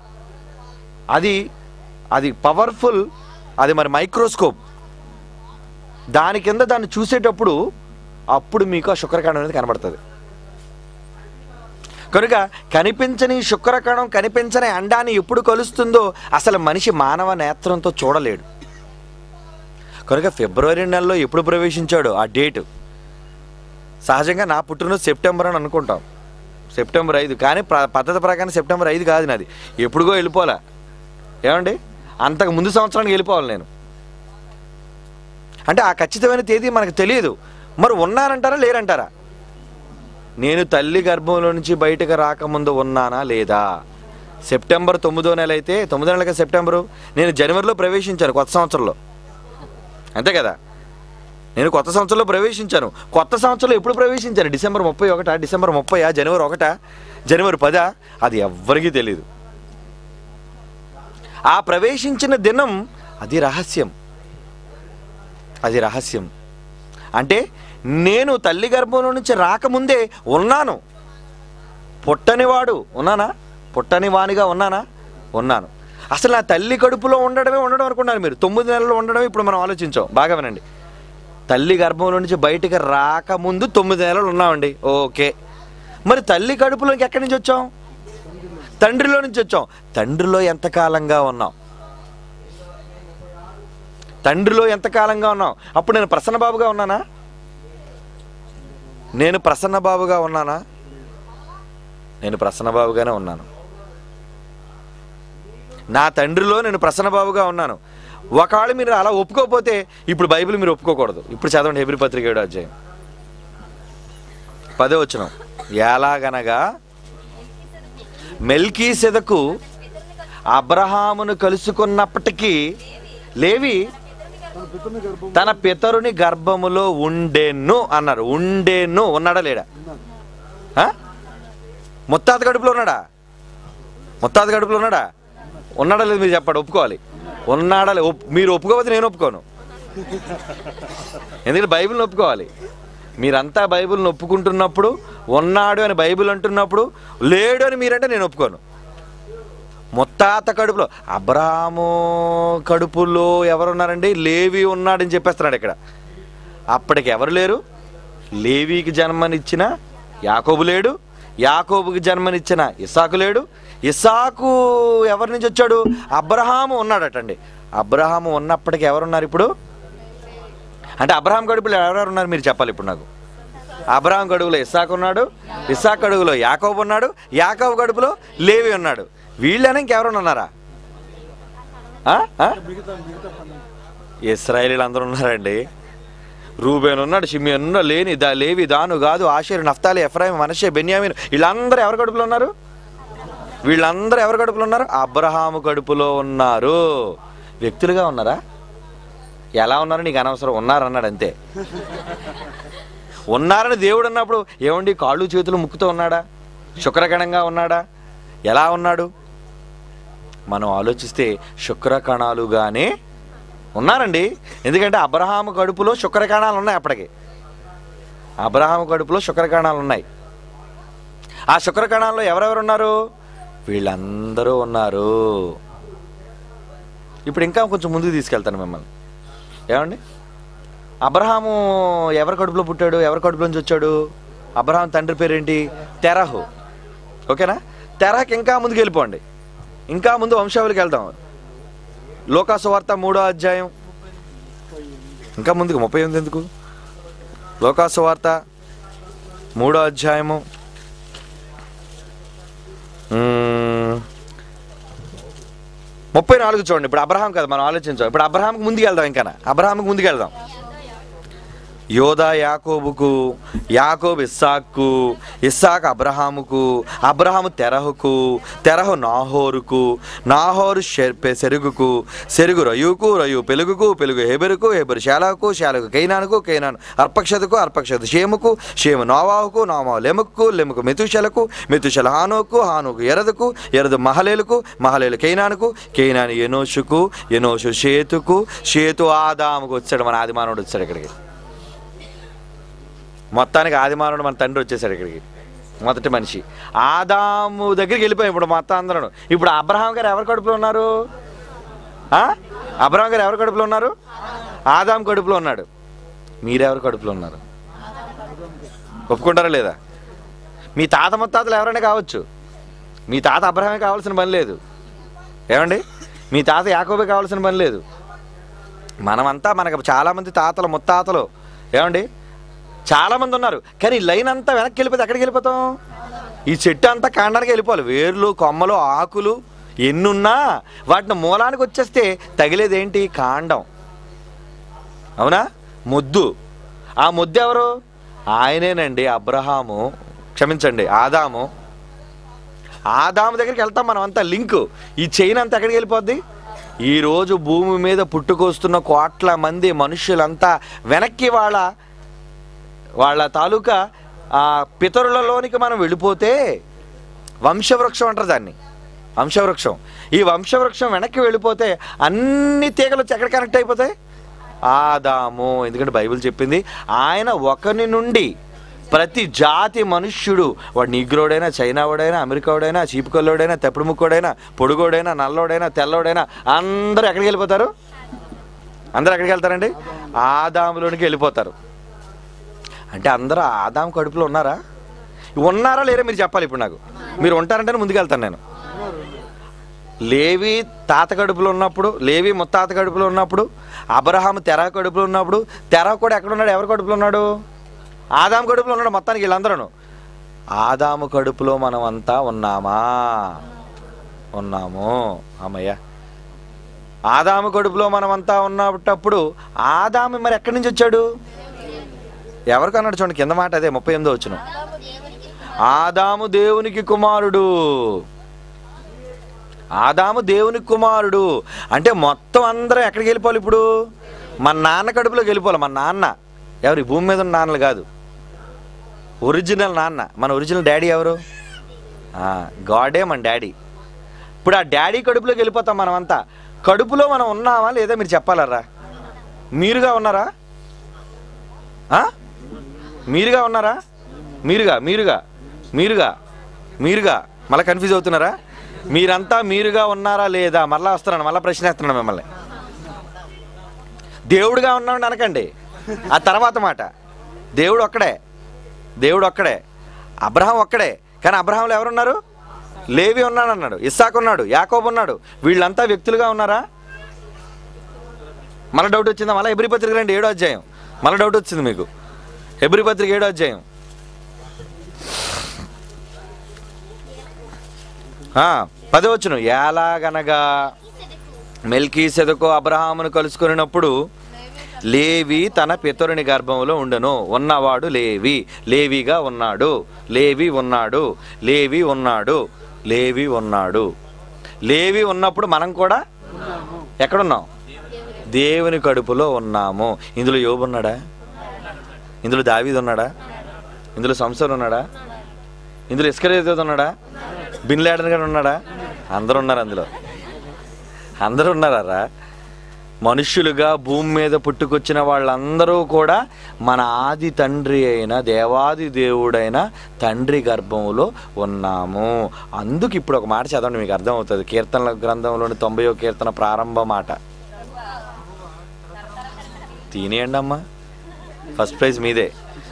అది పవర్ఫుల్. అది మరి మైక్రోస్కోప్. దాని కింద దాన్ని చూసేటప్పుడు అప్పుడు మీకు ఆ శుక్రకణం అనేది కనబడుతుంది. కనుక కనిపించని శుక్రకణం కనిపించని అండాన్ని ఎప్పుడు కలుస్తుందో అసలు మనిషి మానవ నేత్రంతో చూడలేడు. కనుక ఫిబ్రవరి నెలలో ఎప్పుడు ప్రవేశించాడు ఆ డేటు? సహజంగా నా పుట్టినరోజు సెప్టెంబర్ అని అనుకుంటాం, సెప్టెంబర్ 5. కానీ పద్ధతి ప్రకారం సెప్టెంబర్ 5 కాదు నాది. ఎప్పుడుగో వెళ్ళిపోలే. ఏమండి, అంతకు ముందు సంవత్సరానికి వెళ్ళిపోవాలి నేను. అంటే ఆ ఖచ్చితమైన తేదీ మనకు తెలియదు. మరి ఉన్నానంటారా లేరంటారా? నేను తల్లి గర్భంలో నుంచి బయటకు రాకముందు ఉన్నానా లేదా? సెప్టెంబర్ 9వ నెల అయితే 9 నెలల సెప్టెంబరు, నేను జనవరిలో ప్రవేశించాను కొత్త సంవత్సరంలో, అంతే కదా? నేను కొత్త సంవత్సరంలో ప్రవేశించాను. కొత్త సంవత్సరంలో ఎప్పుడు ప్రవేశించాను? డిసెంబర్ 31, డిసెంబర్ 30, జనవరి 1, జనవరి 10? అది ఎవ్వరికీ తెలియదు. ఆ ప్రవేశించిన దినం అది రహస్యం. అది రహస్యం. అంటే నేను తల్లి గర్భంలో నుంచి రాకముందే ఉన్నాను. పుట్టనివాడు ఉన్నానా? పుట్టని వానిగా ఉన్నాను. అసలు నా తల్లి కడుపులో ఉండడం అనుకున్నారు మీరు. 9 నెలలు ఉండడం ఇప్పుడు మనం ఆలోచించాం. బాగా వినండి. తల్లి గర్భంలో నుంచి బయటికి రాకముందు 9 నెలలు ఉన్నామండి. ఓకే. మరి తల్లి కడుపులోకి ఎక్కడి నుంచి వచ్చాం? తండ్రిలో నుంచి వచ్చాం. తండ్రిలో ఎంతకాలంగా ఉన్నాం? తండ్రిలో ఎంతకాలంగా ఉన్నాం? అప్పుడు నేను ప్రసన్నబాబుగా ఉన్నానా? నేను ప్రసన్నబాబుగా ఉన్నానా? నేను ప్రసన్నబాబుగానే ఉన్నాను. నా తండ్రిలో నేను ప్రసన్నబాబుగా ఉన్నాను. ఒకవేళ మీరు అలా ఒప్పుకోకపోతే ఇప్పుడు బైబిల్ మీరు ఒప్పుకోకూడదు. ఇప్పుడు చదవండి హెబ్రీ పత్రిక 7వ అధ్యాయం 10వ వచనం. ఎలాగనగా మెల్కీసెదకు అబ్రహామును కలుసుకున్నప్పటికీ లేవి తన పితరుని గర్భములో ఉండెను అన్నారు. ఉండెను. ఉన్నాడా లేడా? ముత్తాత కడుపులో ఉన్నాడా? ముత్తాత కడుపులో ఉన్నాడా? ఉన్నాడా లేదు మీరు చెప్పండి. ఒప్పుకోవాలి. ఉన్నాడా? మీరు ఒప్పుకోకపోతే నేను ఒప్పుకోను. ఎందుకంటే బైబిల్ని ఒప్పుకోవాలి. మీరంతా బైబిల్ని ఒప్పుకుంటున్నప్పుడు, ఉన్నాడు అని బైబిల్ అంటున్నప్పుడు, లేడు అని మీరంటే నేను ఒప్పుకోను. ముత్తాత కడుపులో, అబ్రాహాము కడుపులో ఎవరున్నారండి? లేవి ఉన్నాడని చెప్పేస్తున్నాడు ఇక్కడ. అప్పటికి ఎవరు లేరు? లేవికి జన్మనిచ్చిన యాకోబు లేడు, యాకోబుకి జన్మనిచ్చిన ఇస్సాకు లేడు. ఇస్సాకు ఎవరి నుంచి వచ్చాడు? అబ్రహాము ఉన్నాడటండి. అబ్రహాము ఉన్నప్పటికీ ఎవరున్నారు ఇప్పుడు? అంటే అబ్రహాం కడుపులో ఎవరెవరు ఉన్నారు మీరు చెప్పాలి ఇప్పుడు నాకు. అబ్రహాం కడుపులో ఇస్సాకు ఉన్నాడు, ఇస్సాకు కడుపులో యాకోబు ఉన్నాడు, యాకోబు కడుపులో లేవి ఉన్నాడు. వీళ్ళనే ఇంకెవరైనా ఉన్నారా? ఇశ్రాయేలీలు అందరూ ఉన్నారండి. రూబేన్ ఉన్నాడు, షిమియోన్ ఉన్నాడు, లేవి, దాను, గాదు, ఆషేరు, నఫ్తాలి, ఎఫ్రాయిం, మనషే, బెన్యామీను. వీళ్ళందరూ ఎవరి కడుపులో ఉన్నారు? వీళ్ళందరూ ఎవరి కడుపులో ఉన్నారు? అబ్రహాము కడుపులో ఉన్నారు. వ్యక్తులుగా ఉన్నారా? ఎలా ఉన్నారో నీకు అనవసరం. ఉన్నారన్నాడు అంతే. ఉన్నారని దేవుడు అన్నప్పుడు ఏమండి కాళ్ళు చేతులు ముక్కుతో ఉన్నాడా? శుక్రకణంగా ఉన్నాడా? ఎలా ఉన్నాడు? మనం ఆలోచిస్తే శుక్రకణాలుగానే ఉన్నారండి. ఎందుకంటే అబ్రహాము కడుపులో శుక్రకణాలు ఉన్నాయి. అప్పటికి అబ్రహాము కడుపులో శుక్రకణాలు ఉన్నాయి. ఆ శుక్రకణాల్లో ఎవరెవరు ఉన్నారు? వీళ్ళందరూ ఉన్నారు. ఇప్పుడు ఇంకా కొంచెం ముందుకు తీసుకెళ్తాను మిమ్మల్ని. ఏమండి, అబ్రహాము ఎవరి కడుపులో పుట్టాడు? ఎవరి కడుపులో నుంచి వచ్చాడు? అబ్రహాం తండ్రి పేరేంటి? తెరహు. ఓకేనా? తెరహకి ఇంకా ముందుకు వెళ్ళిపోండి. ఇంకా ముందు వంశావళికి వెళ్దాం. లోకాసు వార్త 3వ అధ్యాయం. ఇంకా ముందుకు 38 ఎందుకు? లోకాసు వార్త 3వ అధ్యాయము 34 చూడండి. ఇప్పుడు అబ్రహాం కదా మనం ఆలోచించాం. ఇప్పుడు అబ్రహాంకి ముందుకు వెళ్దాం. ఇంకా అబ్రహాంకి ముందుకు వెళ్దాం. యోదా యాకోబుకు, యాకోబు ఇస్సాకు, ఇస్సాకు అబ్రహాముకు, అబ్రహాము తెరహుకు, తెరహు నాహోరుకు, నాహోరు సెరుగుకు, సెరుగు రయుకు, రయు పెలుగుకు, పెలుగు హెబెరుకు, హెబెరు షేలకు, షేలకు కైనానుకు, కైనాను అర్పక్షదుకు, అర్పక్షదు షేముకు, షేము నోవాహుకు, నోవాహు లెముకు, లెముకు మెతుషలకు, మెతుషల హానుకు, హానుకు ఎరదుకు, ఎరదు మహలేలుకు, మహలేలు కైనానుకు, కైనాను ఎనోషుకు, ఎనోషు షేతుకు, షేతు ఆదాముకు. వచ్చాడు మన ఆదిమానవుడు, వచ్చాడు ఇక్కడికి. మొత్తానికి ఆదిమానవుడు మన తండ్రి వచ్చేసాడు ఇక్కడికి, మొదటి మనిషి. ఆదాము దగ్గరికి వెళ్ళిపోయాం ఇప్పుడు మొత్తం అందరూ. ఇప్పుడు అబ్రహాం గారు ఎవరి కడుపులో ఉన్నారు? అబ్రహాం గారు ఎవరి కడుపులో ఉన్నారు? ఆదాం కడుపులో ఉన్నాడు. మీరెవరి కడుపులో ఉన్నారు? ఒప్పుకుంటారా లేదా? మీ తాత ముత్తాతలు ఎవరైనా కావచ్చు. మీ తాత అబ్రహామే కావాల్సిన పని లేదు. ఏమండి? మీ తాత యాకోబే కావాల్సిన పని లేదు. మనమంతా మనకు చాలామంది తాతలు ముత్తాతలు ఏమండి చాలామంది ఉన్నారు. కానీ లైన్ అంతా వెనక్కి వెళ్ళిపోతే ఎక్కడికి వెళ్ళిపోతాం? ఈ చెట్టు అంతా కాండానికి వెళ్ళిపోవాలి. వేర్లు, కొమ్మలు, ఆకులు ఎన్నున్నా వాటిని మూలానికి వచ్చేస్తే తగిలేదేంటి? కాండం. అవునా? మొద్దు. ఆ మొద్దు ఎవరు? ఆయనేనండి అబ్రహాము, క్షమించండి ఆదాము. ఆదాము దగ్గరికి వెళ్తాం మనం అంతా. లింకు ఈ చైన్ అంతా ఎక్కడికి వెళ్ళిపోద్ది? ఈరోజు భూమి మీద పుట్టుకొస్తున్న కోట్ల మంది మనుషులంతా వెనక్కి వాళ్ళ తాలూకా పితరులలోనికి మనం వెళ్ళిపోతే వంశవృక్షం అంటారు దాన్ని, వంశవృక్షం. ఈ వంశవృక్షం వెనక్కి వెళ్ళిపోతే అన్ని తీగలు వచ్చి ఎక్కడ కనెక్ట్ అయిపోతాయి? ఆదాము. ఎందుకంటే బైబిల్ చెప్పింది ఆయన ఒకరి నుండి ప్రతి జాతి మనుష్యుడు, వాడు నీగ్రోడైనా, చైనావాడైనా, అమెరికావాడైనా, చీపుకొల్లోడైనా, తెప్పుడు ముక్కోడైనా, పొడుగోడైనా, నల్లోడైనా, తెల్లోడైనా అందరూ ఎక్కడికి వెళ్ళిపోతారు? అందరూ ఎక్కడికి వెళ్తారండి? ఆదాములోనికి వెళ్ళిపోతారు. అంటే అందరూ ఆదాము కడుపులో ఉన్నారా? ఉన్నారా లేరా మీరు చెప్పాలి ఇప్పుడు నాకు. మీరు ఉంటారంటే ముందుకెళ్తాను నేను. లేవి తాత కడుపులో ఉన్నప్పుడు, లేవి ముత్తాత కడుపులో ఉన్నప్పుడు, అబ్రహాము తెర కడుపులో ఉన్నప్పుడు, తెర కూడా ఎక్కడున్నాడు? ఎవరి కడుపులో ఉన్నాడు? ఆదాము కడుపులో ఉన్నాడు. మొత్తానికి వీళ్ళందరూ ఆదాము కడుపులో మనం అంతా ఉన్నామా? ఉన్నాము. అమ్మయ్య. ఆదాము కడుపులో మనం అంతా ఉన్నప్పుడు ఆదాము మరి ఎక్కడి నుంచి వచ్చాడు? ఎవరికి అన్నాడు చూడండి కింద మాట, అదే 38వ వచనం. ఆదాము దేవునికి కుమారుడు. ఆదాము దేవునికి కుమారుడు అంటే మొత్తం అందరూ ఎక్కడికి వెళ్ళిపోవాలి ఇప్పుడు? మన నాన్న కడుపులోకి వెళ్ళిపోవాలి. మన నాన్న ఎవరు? ఈ భూమి మీద ఉన్న నాన్నలు కాదు, ఒరిజినల్ నాన్న. మన ఒరిజినల్ డాడీ ఎవరు? గాడే మన డాడీ. ఇప్పుడు ఆ డాడీ కడుపులోకి వెళ్ళిపోతాం మనమంతా. కడుపులో మనం ఉన్నామా లేదా మీరు చెప్పాలరా? మీరుగా ఉన్నారా? మీరుగా ఉన్నారా? మీరుగా మీరుగా మీరుగా మీరుగా మళ్ళీ కన్ఫ్యూజ్ అవుతున్నారా? మీరంతా మీరుగా ఉన్నారా లేదా? మళ్ళీ వస్తున్నాను, మళ్ళీ ప్రశ్న వేస్తున్నాను మిమ్మల్ని. దేవుడుగా ఉన్నాడు అనకండి, ఆ తర్వాత మాట. దేవుడు ఒక్కడే, దేవుడు ఒక్కడే, అబ్రహాం ఒక్కడే. కానీ అబ్రహాంలో ఎవరున్నారు? లేవి ఉన్నాడు అన్నాడు, ఇస్సాకు ఉన్నాడు, యాకోబు ఉన్నాడు. వీళ్ళంతా వ్యక్తులుగా ఉన్నారా? మళ్ళీ డౌట్ వచ్చిందా? మళ్ళీ హెబ్రీ పత్రిక రండి, 7వ అధ్యాయం. మళ్ళీ డౌట్ వచ్చింది మీకు. హెబ్రీ పత్రిక 7వ అధ్యాయం 10వ వచనం. ఎలాగనగా మెల్కీసెదెకు అబ్రహామును కలుసుకున్నప్పుడు లేవి తన పితరుని గర్భంలో ఉండను. ఉన్నవాడు లేవి, లేవిగా ఉన్నాడు, లేవి ఉన్నాడు, లేవి ఉన్నాడు, లేవి ఉన్నాడు. లేవి ఉన్నప్పుడు మనం కూడా ఎక్కడున్నాం? దేవుని కడుపులో ఉన్నాము. ఇందులో యోబు ఉన్నాడా? ఇందులో దావీదు ఉన్నాడా? ఇందులో సంసోను ఉన్నాడా? ఇందులో ఇస్కరియోతు ఉన్నాడా? బిన్ లాడెన్ గారు ఉన్నాడా? అందరూ ఉన్నారు అందులో. అందరూ ఉన్నారా? మనుష్యులుగా భూమి మీద పుట్టుకొచ్చిన వాళ్ళందరూ కూడా మన ఆది తండ్రి అయిన దేవాది దేవుడైన తండ్రి గర్భంలో ఉన్నాము. అందుకు ఇప్పుడు ఒక మాట చదవండి, మీకు అర్థమవుతుంది. కీర్తనల గ్రంథంలోని 90వ కీర్తన ప్రారంభ మాట తినేయండి అమ్మా, ఫస్ట్ ప్రైజ్ మీదే.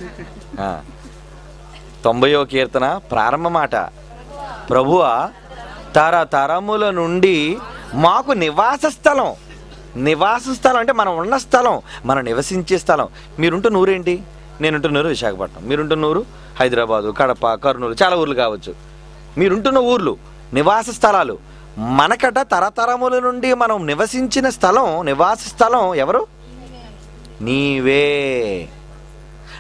90వ కీర్తన ప్రారంభ మాట, ప్రభువా తరతరముల నుండి మాకు నివాస స్థలం. నివాస స్థలం అంటే మనం ఉన్న స్థలం, మనం నివసించే స్థలం. మీరుంటున్న ఊరేంటి? నేనుంటున్న ఊరు విశాఖపట్నం, మీరుంటున్న ఊరు హైదరాబాదు, కడప, కర్నూలు, చాలా ఊర్లు కావచ్చు. మీరుంటున్న ఊర్లు నివాస స్థలాలు. మనకట తరతరముల నుండి మనం నివసించిన స్థలం, నివాస స్థలం ఎవరు? నీవే.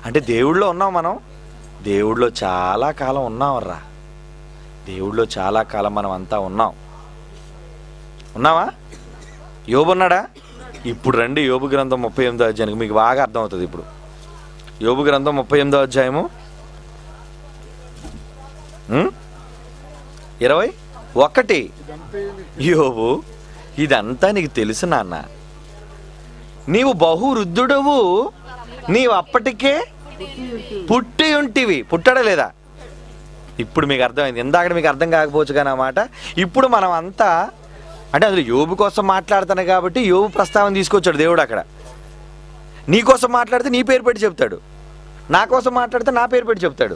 అంటే దేవుళ్ళో ఉన్నాం మనం, దేవుళ్ళో చాలా కాలం ఉన్నామర్రా, దేవుళ్ళో చాలా కాలం మనం అంతా ఉన్నావా? యోబు ఉన్నాడా? ఇప్పుడు రండి యోబు గ్రంథం 38వ అధ్యాయానికి, మీకు బాగా అర్థమవుతుంది. ఇప్పుడు యోబు గ్రంథం 38వ అధ్యాయము 21. యోబు, ఇదంతా నీకు తెలుసు నాన్న, నీవు బహువృద్ధుడవు, నీవు అప్పటికే పుట్టి ఉంటివి. పుట్టాడా లేదా? ఇప్పుడు మీకు అర్థమైంది. ఇందాక మీకు అర్థం కాకపోవచ్చు కానీ అన్నమాట. ఇప్పుడు మనం అంతా అంటే అందులో యోబు కోసం మాట్లాడుతాను కాబట్టి యోబు ప్రస్తావన తీసుకొచ్చాడు దేవుడు. అక్కడ నీ కోసం మాట్లాడితే నీ పేరు పెట్టి చెప్తాడు, నా కోసం మాట్లాడితే నా పేరు పెట్టి చెప్తాడు.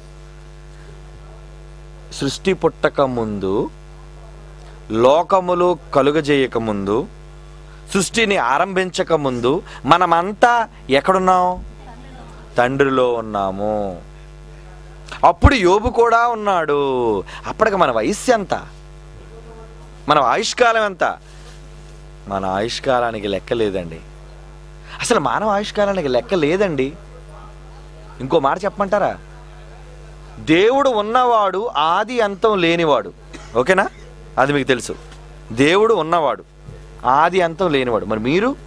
సృష్టి పుట్టక ముందు, లోకములు కలుగజేయక ముందు, సృష్టిని ఆరంభించక ముందు మనమంతా ఎక్కడున్నాం? తండ్రిలో ఉన్నాము. అప్పుడు యోబు కూడా ఉన్నాడు. అప్పటికి మన వయస్సు ఎంత? మన ఆయుష్కాలం ఎంత? మన ఆయుష్కాలానికి లెక్క లేదండి. అసలు మానవ ఆయుష్కాలానికి లెక్క లేదండి. ఇంకో మాట చెప్పమంటారా? దేవుడు ఉన్నవాడు, ఆది అంతం లేనివాడు. ఓకేనా? అది మీకు తెలుసు. దేవుడు ఉన్నవాడు, ఆది అంతం లేనివాడు. మరి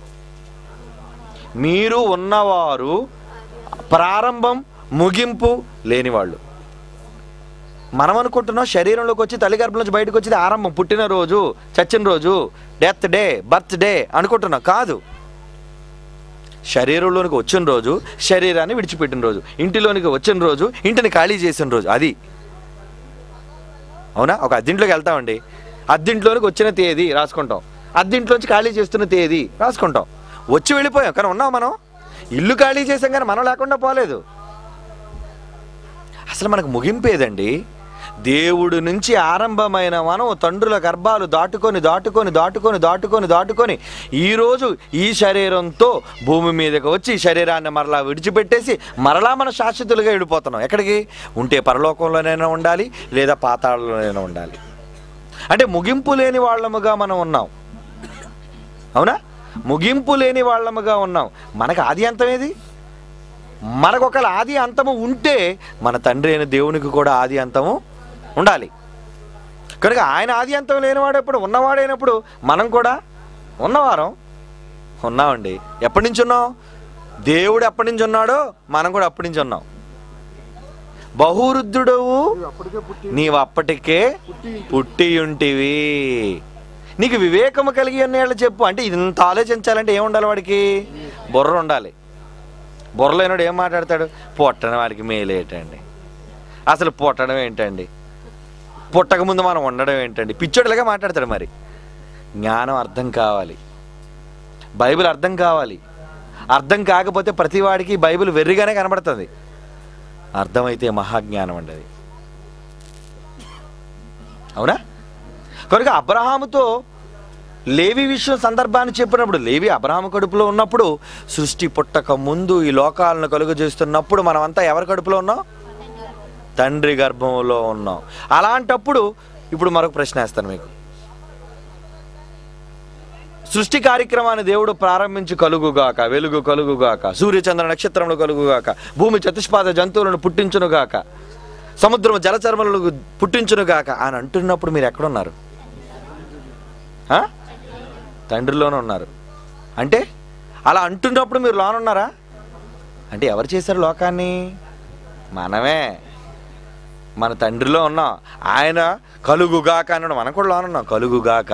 మీరు ఉన్నవారు, ప్రారంభం ముగింపు లేనివాళ్ళు. మనం అనుకుంటున్నాం శరీరంలోకి వచ్చి తల్లి గర్భం నుంచి బయటకు వచ్చేది ఆరంభం, పుట్టినరోజు, చచ్చిన రోజు, డెత్ డే, బర్త్ డే అనుకుంటున్నాం. కాదు. శరీరంలోనికి వచ్చిన రోజు, శరీరాన్ని విడిచిపెట్టిన రోజు, ఇంటిలోనికి వచ్చిన రోజు, ఇంటిని ఖాళీ చేసిన రోజు. అది అవునా? ఒక అద్దింట్లోకి వెళ్తామండి, అద్దింట్లోనికి వచ్చిన తేదీ రాసుకుంటాం, అద్దింట్లోంచి ఖాళీ చేస్తున్న తేదీ రాసుకుంటాం. వచ్చి వెళ్ళిపోయాం కానీ ఉన్నాం మనం. ఇల్లు ఖాళీ చేసాం కానీ మనం లేకుండా పోలేదు. అసలు మనకు ముగింపేదండి. దేవుడు నుంచి ఆరంభమైన మనం తండ్రుల గర్భాలు దాటుకొని ఈరోజు ఈ శరీరంతో భూమి మీదకి వచ్చి శరీరాన్ని మరలా విడిచిపెట్టేసి మరలా మన శాశ్వతులుగా వెళ్ళిపోతున్నాం. ఎక్కడికి? ఉంటే పరలోకంలోనైనా ఉండాలి, లేదా పాతాళంలోనైనా ఉండాలి. అంటే ముగింపు లేని వాళ్ళముగా మనం ఉన్నాం. అవునా? ముగింపు లేని వాళ్ళముగా ఉన్నాం. మనకు ఆది అంతం ఏది? మనకు ఒకవేళ ఆది అంతము ఉంటే మన తండ్రి అయిన దేవునికి కూడా ఆది అంతము ఉండాలి. కనుక ఆయన ఆది అంతం లేనివాడప్పుడు ఉన్నవాడైనప్పుడు మనం కూడా ఉన్నవారం ఉన్నామండి. ఎప్పటి నుంచి ఉన్నాం? దేవుడు ఎప్పటి నుంచి ఉన్నాడో మనం కూడా అప్పటి నుంచి ఉన్నాం. బహువృద్ధుడవు, నీవు అప్పటికే పుట్టి ఉంటివి. నీకు వివేకము కలిగి ఉన్నవాళ్ళు చెప్పు. అంటే ఇంత ఆలోచించాలంటే ఏముండాలి? వాడికి బుర్ర ఉండాలి. బుర్రలేనాడు ఏం మాట్లాడతాడు? పుట్టడం వాడికి మేలేటండి, అసలు పుట్టడం ఏంటండి, పుట్టక ముందు మనం ఉండడం ఏంటండి, పిచ్చోడిలాగా మాట్లాడతాడు. మరి జ్ఞానం అర్థం కావాలి, బైబిల్ అర్థం కావాలి. అర్థం కాకపోతే ప్రతివాడికి బైబిల్ వెర్రిగానే కనబడుతుంది. అర్థమైతే మహాజ్ఞానం అండి అది. అవునా? కనుక అబ్రహాముతో లేవి విషయం సందర్భాన్ని చెప్పినప్పుడు, లేవి అబ్రహాము కడుపులో ఉన్నప్పుడు, సృష్టి పుట్టక ముందు ఈ లోకాలను కలుగజేస్తున్నప్పుడు మనమంతా ఎవరి కడుపులో ఉన్నాం? తండ్రి గర్భంలో ఉన్నాం. అలాంటప్పుడు ఇప్పుడు మరొక ప్రశ్న వేస్తాను మీకు. సృష్టి కార్యక్రమాన్ని దేవుడు ప్రారంభించి కలుగుగాక, వెలుగు కలుగుగాక, సూర్యచంద్ర నక్షత్రములు కలుగుగాక, భూమి చతుష్పాద జంతువులను పుట్టించునుగాక, సముద్రము జలచర్మలను పుట్టించునుగాక అని అంటున్నప్పుడు మీరు ఎక్కడున్నారు? తండ్రిలోనే ఉన్నారు. అంటే అలా అంటున్నప్పుడు మీరు లోనున్నారా? అంటే ఎవరు చేశారు లోకాన్ని? మనమే. మన తండ్రిలో ఉన్నాం. ఆయన కలుగుగాక అన్నాడు, మనం కూడా లోనున్నాం. కలుగుగాక.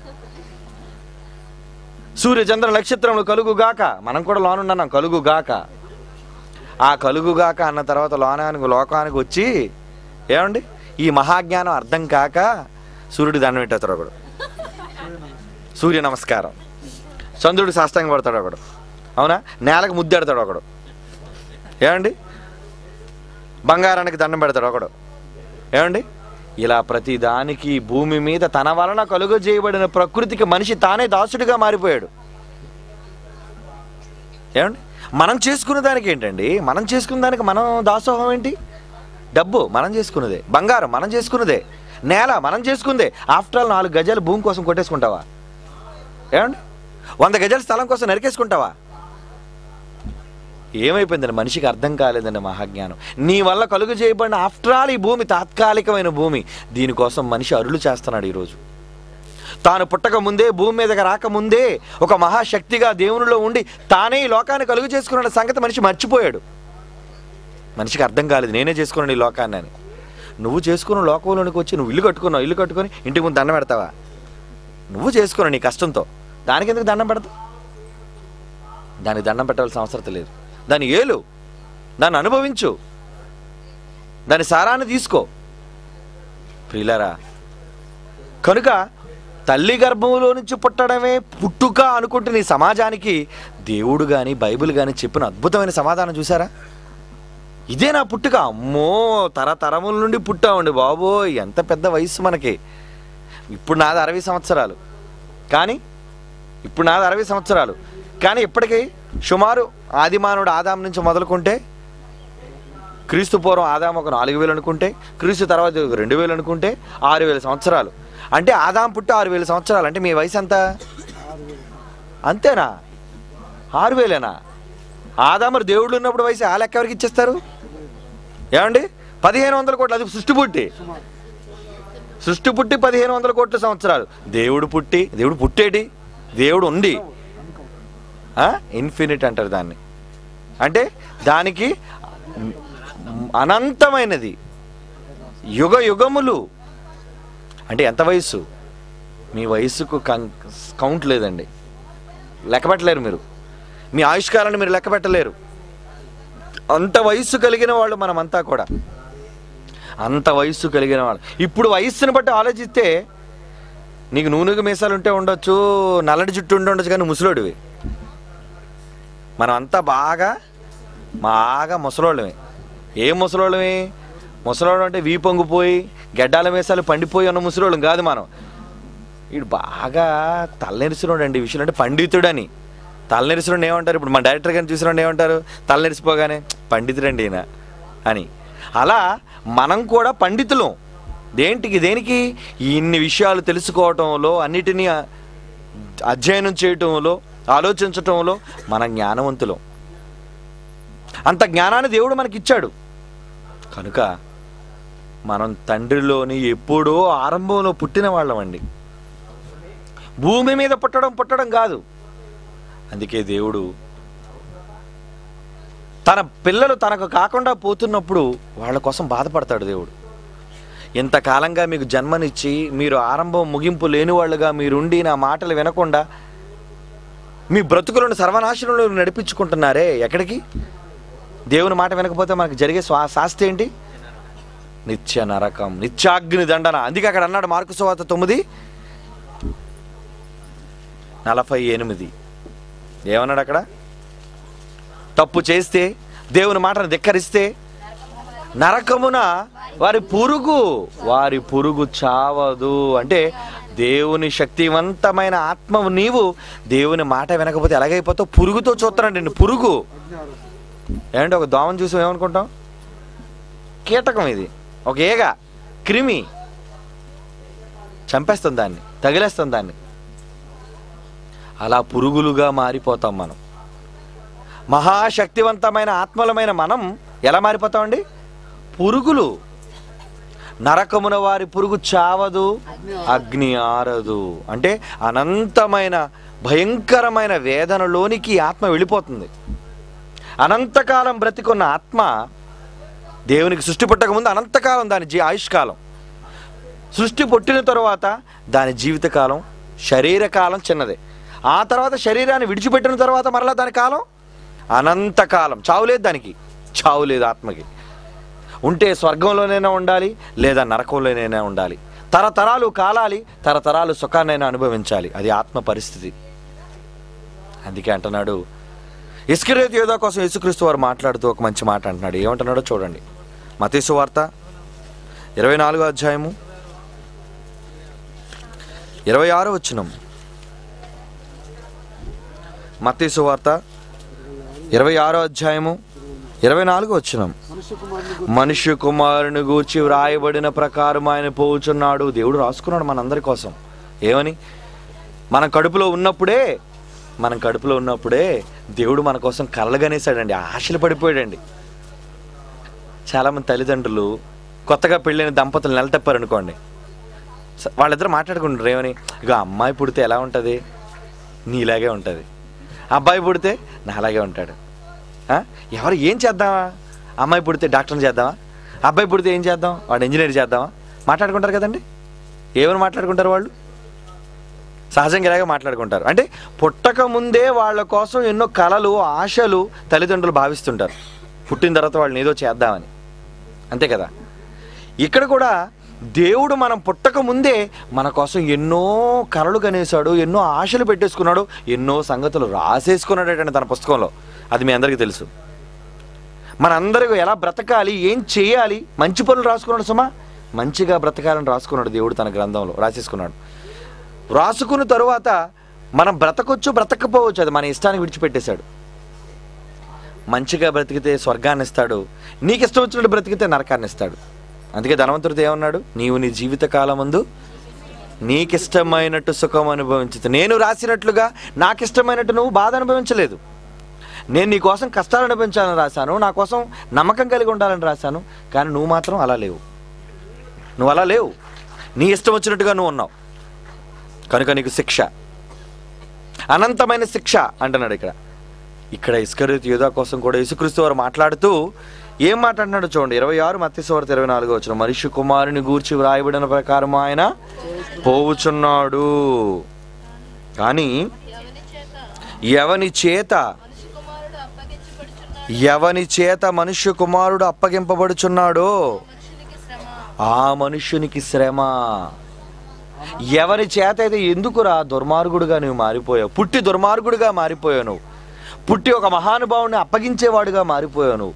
సూర్యచంద్ర నక్షత్రములు కలుగుగాక, మనం కూడా లోనున్నాం. కలుగుగాక. ఆ కలుగుగాక అన్న తర్వాత లోకానికి వచ్చి ఏమండి ఈ మహాజ్ఞానం అర్థం కాక సూర్యుడి దండం పెట్టేస్తాడు ఒకడు, సూర్య నమస్కారం. చంద్రుడికి సాష్టాంగం పడతాడు ఒకడు. అవునా? నేలకు ముద్దెడతాడు ఒకడు. ఏమండి బంగారానికి దండం పెడతాడు ఒకడు. ఏమండి ఇలా ప్రతిదానికి భూమి మీద తన వలన కలుగ చేయబడిన ప్రకృతికి మనిషి తానే దాసుడిగా మారిపోయాడు. ఏమండి మనం చేసుకున్న దానికి ఏంటండి? మనం చేసుకున్న దానికి మనం దాసోహం ఏంటి? డబ్బు మనం చేసుకున్నదే, బంగారం మనం చేసుకున్నదే, నేల మనం చేసుకుందే. ఆఫ్టర్ ఆల్ 4 గజాలు భూమి కోసం కొట్టేసుకుంటావా? ఏమండి 100 గజాల స్థలం కోసం నరికేసుకుంటావా? ఏమైపోయిందండి? మనిషికి అర్థం కాలేదండి మహాజ్ఞానం. నీ వల్ల కలుగు చేయబడిన ఆఫ్టర్ ఆల్ ఈ భూమి తాత్కాలికమైన భూమి, దీనికోసం మనిషి అరులు చేస్తున్నాడు ఈరోజు. తాను పుట్టక ముందే, భూమి మీదకి రాకముందే ఒక మహాశక్తిగా దేవునిలో ఉండి తానే ఈ లోకాన్ని కలుగు చేసుకున్న సంగతి మనిషి మర్చిపోయాడు. మనిషికి అర్థం కాలేదు, నేనే చేసుకున్నాను ఈ లోకాన్ని అని. నువ్వు చేసుకున్న లోకంలోనికి వచ్చి నువ్వు ఇల్లు కట్టుకొని ఇంటికి ముందు దండం పెడతావా? నువ్వు చేసుకున్నావు నీ కష్టంతో, దానికి ఎందుకు దండం పెడతావు? దానికి దండం పెట్టాల్సిన అవసరం లేదు. దాన్ని ఏలు, దాన్ని అనుభవించు, దాని సారాన్ని తీసుకో ప్రియులారా. కనుక తల్లి గర్భంలో నుంచి పుట్టడమే పుట్టుక అనుకుంటున్న ఈ సమాజానికి దేవుడు కానీ బైబిల్ కానీ చెప్పిన అద్భుతమైన సమాధానం చూసారా? ఇదే నా పుట్టుక. అమ్మో, తరతరముల నుండి పుట్టామండి బాబోయ్, ఎంత పెద్ద వయసు మనకి. ఇప్పుడు నాది 60 సంవత్సరాలు, కానీ ఇప్పటికీ సుమారు ఆదిమానవుడు ఆదాం నుంచి మొదలుకుంటే, క్రీస్తు పూర్వం ఆదాం ఒక 4000 అనుకుంటే, క్రీస్తు తర్వాత 2000 అనుకుంటే 6000 సంవత్సరాలు. అంటే ఆదాం పుట్టి 6000 సంవత్సరాలు. అంటే మీ వయసు ఎంత? అంతేనా? 6000ఏనా? ఆదాము దేవుళ్ళు ఉన్నప్పుడు వయసు ఆ లెక్క ఎవరికి ఇచ్చేస్తారు ఏమండి? 1500 కోట్లు. అది సృష్టి పుట్టి 1500 కోట్ల సంవత్సరాలు. దేవుడు పుట్టేటి, దేవుడు ఉండి ఇన్ఫినిట్ అంటారు దాన్ని. అంటే దానికి అనంతమైనది, యుగ యుగములు. అంటే ఎంత వయస్సు? మీ వయస్సుకు కౌంట్ లేదండి, లెక్క పెట్టలేరు మీరు. మీ ఆయుష్కాలాన్ని మీరు లెక్క పెట్టలేరు. అంత వయస్సు కలిగిన వాళ్ళు మనమంతా కూడా, అంత వయస్సు కలిగిన వాళ్ళు. ఇప్పుడు వయస్సును బట్టి ఆలోచిస్తే నీకు నూనెగా మీసాలు ఉంటే ఉండొచ్చు, నల్లటి జుట్టు ఉంటే ఉండొచ్చు, కానీ ముసలోడివి. మనం అంతా బాగా ముసలోళ్ళమే. ఏం ముసలోళ్ళమే? ముసలోడు అంటే వీపొంగిపోయి గడ్డాల మీసాలు పండిపోయి ఉన్న ముసలోళ్ళం కాదు మనం. వీడు బాగా తలనెరిసినోడు అండి. ఈ విషయంలో అంటే పండితుడని. తలనెరిసినోడు ఏమంటారు? ఇప్పుడు మన డైరెక్టర్ గారిని చూసినోడు ఏమంటారు? తలనెరిసిపోగానే పండితుడండి ఈయన అని. అలా మనం కూడా పండితులం. దేనికి? ఇన్ని విషయాలు తెలుసుకోవటంలో, అన్నిటినీ అధ్యయనం చేయటంలో, ఆలోచించటంలో మన జ్ఞానవంతులం. అంత జ్ఞానాన్ని దేవుడు మనకిచ్చాడు. కనుక మనం తండ్రిలోని ఎప్పుడో ఆరంభంలో పుట్టిన వాళ్ళమండి. భూమి మీద పుట్టడం కాదు. అందుకే దేవుడు తన పిల్లలు తనకు కాకుండా పోతున్నప్పుడు వాళ్ళ కోసం బాధపడతాడు దేవుడు. ఇంతకాలంగా మీకు జన్మనిచ్చి మీరు ఆరంభం ముగింపు లేని వాళ్ళుగా మీరుండి నా మాటలు వినకుండా మీ బ్రతుకులను సర్వనాశనంలో నడిపించుకుంటున్నారే. ఎక్కడికి? దేవుని మాట వినకపోతే మనకు జరిగే శాస్తి ఏంటి? నిత్య నరకం, నిత్యాగ్ని దండన. అందుకే అక్కడ అన్నాడు మార్కు సువార్త 9:48. ఏమన్నాడు అక్కడ? తప్పు చేస్తే, దేవుని మాటను ధిక్కరిస్తే నరకమున వారి పురుగు చావదు. అంటే దేవుని శక్తివంతమైన ఆత్మవు నీవు దేవుని మాట వినకపోతే ఎలాగైపోతావు? పురుగుతో చూస్తానండి. పురుగు ఏమంటే ఒక దోమను చూసి ఏమనుకుంటాం? కీటకం ఇది, ఒక ఏగ, క్రిమి. చంపేస్తుంది దాన్ని, తగిలేస్తుంది దాన్ని. అలా పురుగులుగా మారిపోతాం మనం. మహాశక్తివంతమైన ఆత్మలమైన మనం ఎలా మారిపోతామండి? పురుగులు. నరకమున వారి పురుగు చావదు, అగ్ని ఆరదు. అంటే అనంతమైన భయంకరమైన వేదనలోనికి ఆత్మ వెళ్ళిపోతుంది. అనంతకాలం బ్రతికున్న ఆత్మ దేవునికి సృష్టి పుట్టక ముందు అనంతకాలం దాని ఆయుష్కాలం. సృష్టి పుట్టిన తరువాత దాని జీవితకాలం, శరీరకాలం చిన్నదే. ఆ తర్వాత శరీరాన్ని విడిచిపెట్టిన తర్వాత మరలా దాని కాలం అనంతకాలం. చావులేదు దానికి, చావులేదు ఆత్మకి. ఉంటే స్వర్గంలోనైనా ఉండాలి, లేదా నరకంలోనైనా ఉండాలి. తరతరాలు కాలాలి, తరతరాలు సుఖాన్నైనా అనుభవించాలి. అది ఆత్మ పరిస్థితి. అందుకే అంటున్నాడు, ఇస్కరియోతు యోధా కోసం యేసుక్రీస్తు వారు మాట్లాడుతూ ఒక మంచి మాట అంటున్నాడు. ఏమంటున్నాడో చూడండి. మత్తయి సువార్త 24వ అధ్యాయము 26వ వచనం. మత్తయి సువార్త 26వ అధ్యాయము 24వ వచనం. మనుష్య కుమారుని గూర్చి వ్రాయబడిన ప్రకారం ఆయన పోవుచున్నాడు. దేవుడు రాసుకున్నాడు మనందరి కోసం. ఏమని? మనం కడుపులో ఉన్నప్పుడే మనం కడుపులో ఉన్నప్పుడే దేవుడు మన కోసం కలలుగనేసాడండి, ఆశలు పడిపోయాడండి. చాలామంది తల్లిదండ్రులు కొత్తగా పెళ్ళైన దంపతులు నెల తప్పారనుకోండి, వాళ్ళిద్దరు మాట్లాడుకుంటారు ఏమని, ఇక అమ్మాయి పుడితే ఎలా ఉంటుంది, నీలాగే ఉంటుంది, అబ్బాయి పుడితే నాలాగే ఉంటాడు. ఎవరు ఏం చేద్దామా, అమ్మాయి పుడితే డాక్టర్ని చేద్దామా, అబ్బాయి పుడితే ఏం చేద్దాం, వాడు ఇంజనీర్ చేద్దామా, మాట్లాడుకుంటారు కదండి. ఏమని మాట్లాడుకుంటారు వాళ్ళు, సహజంగా ఇలాగే మాట్లాడుకుంటారు. అంటే పుట్టక ముందే వాళ్ళ కోసం ఎన్నో కలలు ఆశలు తల్లిదండ్రులు భావిస్తుంటారు, పుట్టిన తర్వాత వాళ్ళని ఏదో చేద్దామని, అంతే కదా. ఇక్కడ కూడా దేవుడు మనం పుట్టక ముందే మన కోసం ఎన్నో కలలు కనేసాడు, ఎన్నో ఆశలు పెట్టేసుకున్నాడు, ఎన్నో సంగతులు రాసేసుకున్నాడటండి తన పుస్తకంలో. అది మీ అందరికీ తెలుసు. మనందరికీ ఎలా బ్రతకాలి, ఏం చేయాలి, మంచి పనులు రాసుకున్నాడు సుమా, మంచిగా బ్రతకాలని రాసుకున్నాడు దేవుడు తన గ్రంథంలో రాసేసుకున్నాడు. రాసుకున్న తరువాత మనం బ్రతకొచ్చు బ్రతకపోవచ్చు, అది మన ఇష్టానికి విడిచిపెట్టేశాడు. మంచిగా బ్రతికితే స్వర్గాన్ని ఇస్తాడు, నీకు ఇష్టం వచ్చినట్టు బ్రతికితే నరకాన్ని ఇస్తాడు. అందుకే ధనవంతుడితో ఏమన్నాడు, నీవు నీ జీవితకాలం ముందు నీకిష్టమైనట్టు సుఖం అనుభవించు, నేను రాసినట్లుగా నాకిష్టమైనట్టు నువ్వు బాధ అనుభవించలేదు. నేను నీ కోసం కష్టాలు అనుభవించాలని రాశాను, నా కోసం నమ్మకం కలిగి ఉండాలని రాశాను, కానీ నువ్వు మాత్రం అలా లేవు, నువ్వు అలా లేవు, నీ ఇష్టం వచ్చినట్టుగా నువ్వు ఉన్నావు, కనుక నీకు శిక్ష, అనంతమైన శిక్ష అంటున్నాడు. ఇక్కడ ఇస్కరియోతు యూదా కోసం కూడా యేసుక్రీస్తు వారు మాట్లాడుతూ ఏం మాట్లాడినాడు చూడండి. 26 మత్తయి సువార్త 24 మనిషి కుమారుని గూర్చి వ్రాయబడిన ప్రకారం ఆయన పోవుచున్నాడు, కానీ ఎవని చేత మనుష్య కుమారుడు అప్పగింపబడుచున్నాడో ఆ మనుష్యునికి శ్రమ. ఎవరి చేత అయితే, ఎందుకురా దుర్మార్గుడుగా నువ్వు మారిపోయావు, పుట్టి దుర్మార్గుడిగా మారిపోయావు, నువ్వు పుట్టి ఒక మహానుభావుని అప్పగించేవాడుగా మారిపోయావు నువ్వు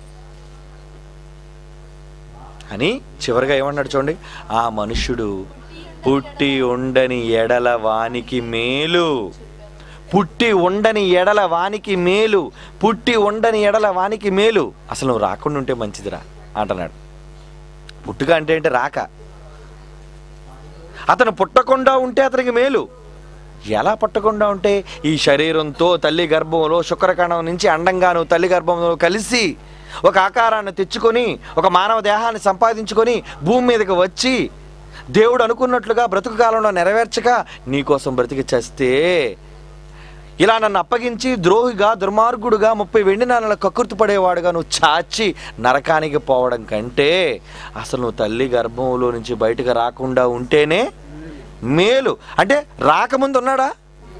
అని చివరిగా ఏమన్నాడు చూడండి, ఆ మనుష్యుడు పుట్టి ఉండని ఎడల వానికి మేలు, పుట్టి ఉండని ఎడల వానికి మేలు, పుట్టి ఉండని ఎడల వానికి మేలు. అసలు నువ్వు రాకుండా ఉంటే మంచిదిరా అంటున్నాడు. పుట్టుక అంటే ఏంటి, రాక. అతను పుట్టకుండా ఉంటే అతనికి మేలు. ఎలా పుట్టకుండా ఉంటే, ఈ శరీరంతో తల్లి గర్భంలో శుక్రకణం నుంచి అండంగా నువ్వు తల్లి గర్భంలో కలిసి ఒక ఆకారాన్ని తెచ్చుకొని ఒక మానవ దేహాన్ని సంపాదించుకొని భూమి మీదకి వచ్చి దేవుడు అనుకున్నట్లుగా బ్రతుకు కాలంలో నెరవేర్చక నీకోసం బ్రతికి చేస్తే, ఇలా నన్ను అప్పగించి ద్రోహిగా దుర్మార్గుడుగా 30 వెండి నాణాల కక్కుర్తి పడేవాడుగా నువ్వు చాచి నరకానికి పోవడం కంటే అసలు నువ్వు తల్లి గర్భంలో నుంచి బయటకు రాకుండా ఉంటేనే మేలు. అంటే రాకముందు ఉన్నాడా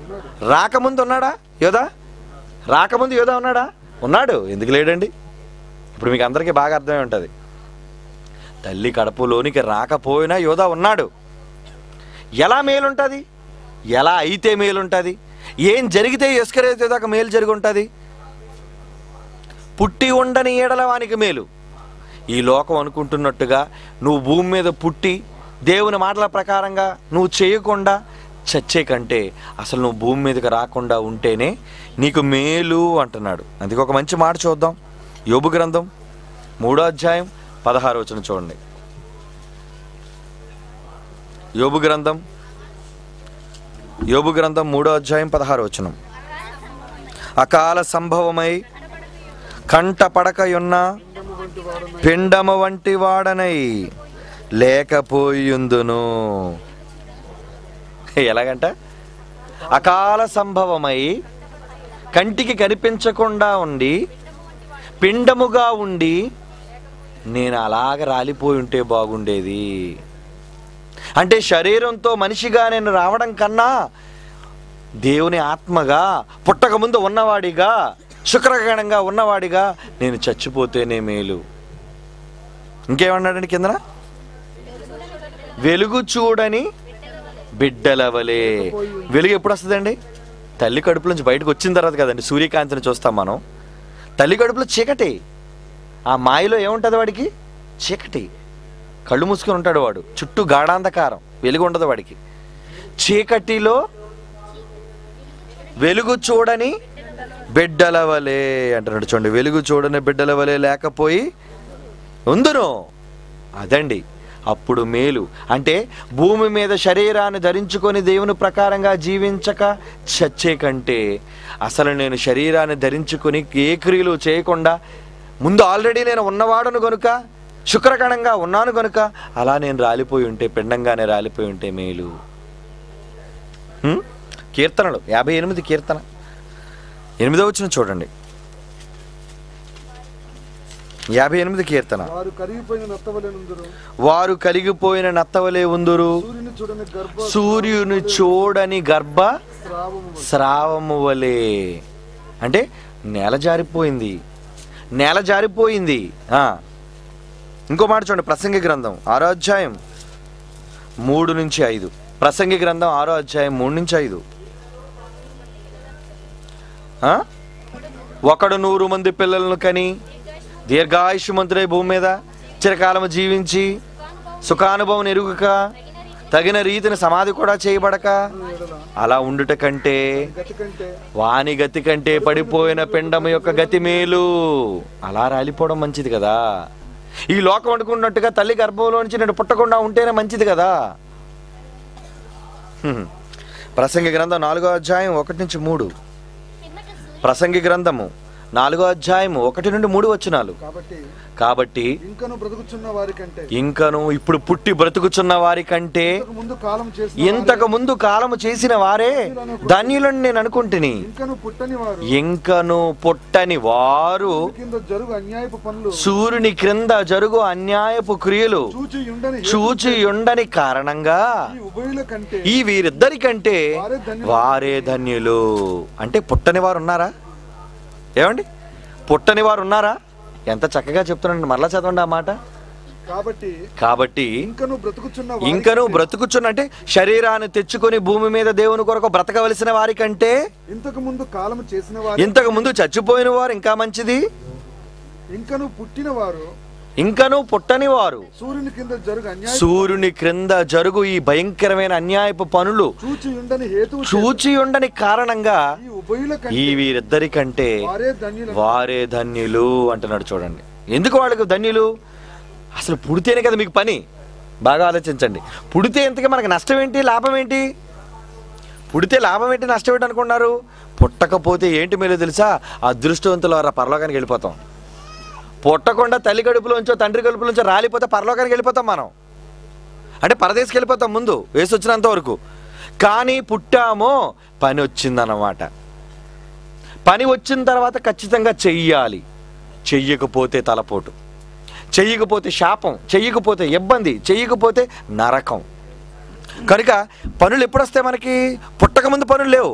యోధా? రాకముందు యోధా ఉన్నాడా? ఉన్నాడు. ఎందుకు లేడండి? ఇప్పుడు మీకు అందరికీ బాగా అర్థమై ఉంటుంది. తల్లి కడుపులోనికి రాకపోయినా యోధా ఉన్నాడు. ఎలా మేలుంటుంది, ఎలా అయితే మేలుంటుంది, ఏం జరిగితే ఇస్కరియోతు యోధాకు మేలు జరిగి ఉంటుంది? పుట్టి ఉండని ఎడల వానికి మేలు. ఈ లోకం అనుకుంటున్నట్టుగా నువ్వు భూమి మీద పుట్టి దేవుని మాటల ప్రకారంగా నువ్వు చేయకుండా చచ్చే కంటే అసలు నువ్వు భూమి మీదకి రాకుండా ఉంటేనే నీకు మేలు అంటున్నాడు. అందుకే ఒక మంచి మాట చూద్దాం. యోబు గ్రంథం 3వ అధ్యాయం 16వ వచనం చూడండి. యోబు గ్రంథం 3వ అధ్యాయం 16వ వచనం. అకాల సంభవమై కంట పడకయున్న పిండము వంటి వాడనై లేకపోయుందును. ఎలాగంట? అకాల సంభవమై కంటికి కనిపించకుండా ఉండి పిండముగా ఉండి నేను అలాగ రాలిపోయి ఉంటే బాగుండేది. అంటే శరీరంతో మనిషిగా నేను రావడం కన్నా దేవుని ఆత్మగా పుట్టకముందు ఉన్నవాడిగా శుక్రగణంగా ఉన్నవాడిగా నేను చచ్చిపోతేనే మేలు. ఇంకేమన్నాడండి కిందన? వెలుగు చూడని బిడ్డలవలే. వెలుగు ఎప్పుడు వస్తుందండి? తల్లి కడుపు నుంచి బయటకు వచ్చిన తర్వాత కదండి సూర్యకాంతిని చూస్తాం మనం. తల్లి కడుపులో చీకటి, ఆ మాయలో ఏముంటుంది వాడికి? చీకటి. కళ్ళు మూసుకొని ఉంటాడు వాడు, చుట్టూ గాఢాంధకారం, వెలుగు ఉండదు వాడికి. చీకటిలో వెలుగు చూడని బిడ్డల వలె అంటున్నాడు చూడండి. వెలుగు చూడని బిడ్డల వలె లేకపోయి ఉందును. అదండి అప్పుడు మేలు. అంటే భూమి మీద శరీరాన్ని ధరించుకొని దేవుని ప్రకారంగా జీవించక చచ్చే కంటే అసలు నేను శరీరాన్ని ధరించుకొని ఏ క్రియలు చేయకుండా ముందు ఆల్రెడీ నేను ఉన్నవాడును గనుక, శుక్రకణంగా ఉన్నాను గనుక అలా నేను రాలిపోయి ఉంటే, పిండంగానే రాలిపోయి ఉంటే మేలు. కీర్తనలు 58 కీర్తన 8వ వచనం చూడండి. 58 కీర్తన. వారు కలిగిపోయిన నత్తవలే ఉందురు, సూర్యుని చూడని గర్భ స్రావము వలె. అంటే నేల జారిపోయింది, నేల జారిపోయింది. ఇంకో మాట చూడండి, ప్రసంగి గ్రంథం 6వ అధ్యాయం 3-5. ప్రసంగి గ్రంథం 6వ అధ్యాయం 3-5. ఒకడు 100 మంది పిల్లలను కని దీర్ఘాయుష్మంతుడై భూమి మీద చిరకాలము జీవించి సుఖానుభవం ఎరుగుక తగిన రీతిని సమాధి కూడా చేయబడక అలా ఉండుట కంటే వాని గతి కంటే పడిపోయిన పిండము యొక్క గతి మేలు. అలా రాలిపోవడం మంచిది కదా. ఈ లోకం అనుకున్నట్టుగా తల్లి గర్భంలో నుంచి నేను పుట్టకుండా ఉంటేనే మంచిది కదా. ప్రసంగి గ్రంథం 4వ అధ్యాయం 1-3. ప్రసంగి గ్రంథము 4వ అధ్యాయం 1-3 వచనాలు. కాబట్టి ఇంకను ఇప్పుడు పుట్టి బ్రతుకుచున్న వారి కంటే ఇంతకు ముందు కాలము చేసిన వారే ధన్యులని నేను అనుకుంటుని. ఇంకను పుట్టని వారు సూర్యుని క్రింద జరుగు అన్యాయపు క్రియలు చూచి ఉండని కారణంగా ఈ వీరిద్దరి కంటే వారే ధన్యులు. అంటే పుట్టని వారు ఉన్నారా? ఏమండి, పుట్టని వారు ఉన్నారా? ఎంత చక్కగా చెప్తున్నాండి. మరలా చదవండి ఆ మాట. కాబట్టి ఇంకను బ్రతుకుచున్న అంటే శరీరాన్ని తెచ్చుకొని భూమి మీద దేవుని కొరకు బ్రతకవలసిన వారి కంటే ఇంతకు ముందు చచ్చిపోయిన వారు ఇంకా మంచిది. ఇంకను పుట్టని వారు సూర్యుని క్రింద జరుగు ఈ భయంకరమైన అన్యాయపు పనులు చూచి ఉండని కారణంగా ఈ వీరిద్దరి కంటే వారే ధన్యులు అంటున్నాడు. చూడండి, ఎందుకు వాళ్ళకు ధన్యులు? అసలు పుడితేనే కదా మీకు పని. బాగా ఆలోచించండి. పుడితే ఎంతగా మనకు నష్టం ఏంటి, లాభం ఏంటి? పుడితే లాభం ఏంటి, నష్టం ఏంటి అనుకున్నారు? పుట్టకపోతే ఏంటి మేలు తెలుసా? అదృష్టవంతులు పరలోకానికి వెళ్ళిపోతాం. పుట్టకుండా తల్లి కడుపులోంచో తండ్రి కడుపులోంచో రాలిపోతే పరలోకానికి వెళ్ళిపోతాం మనం. అంటే పరదేశకి వెళ్ళిపోతాం ముందు వేసి వచ్చినంత వరకు. కానీ పుట్టామో పని వచ్చిందన్నమాట. పని వచ్చిన తర్వాత ఖచ్చితంగా చెయ్యాలి. చెయ్యకపోతే తలపోటు, చెయ్యకపోతే శాపం, చెయ్యకపోతే ఇబ్బంది, చెయ్యకపోతే నరకం. కనుక పనులు ఎప్పుడు వస్తాయి మనకి? పుట్టకముందు పనులు లేవు,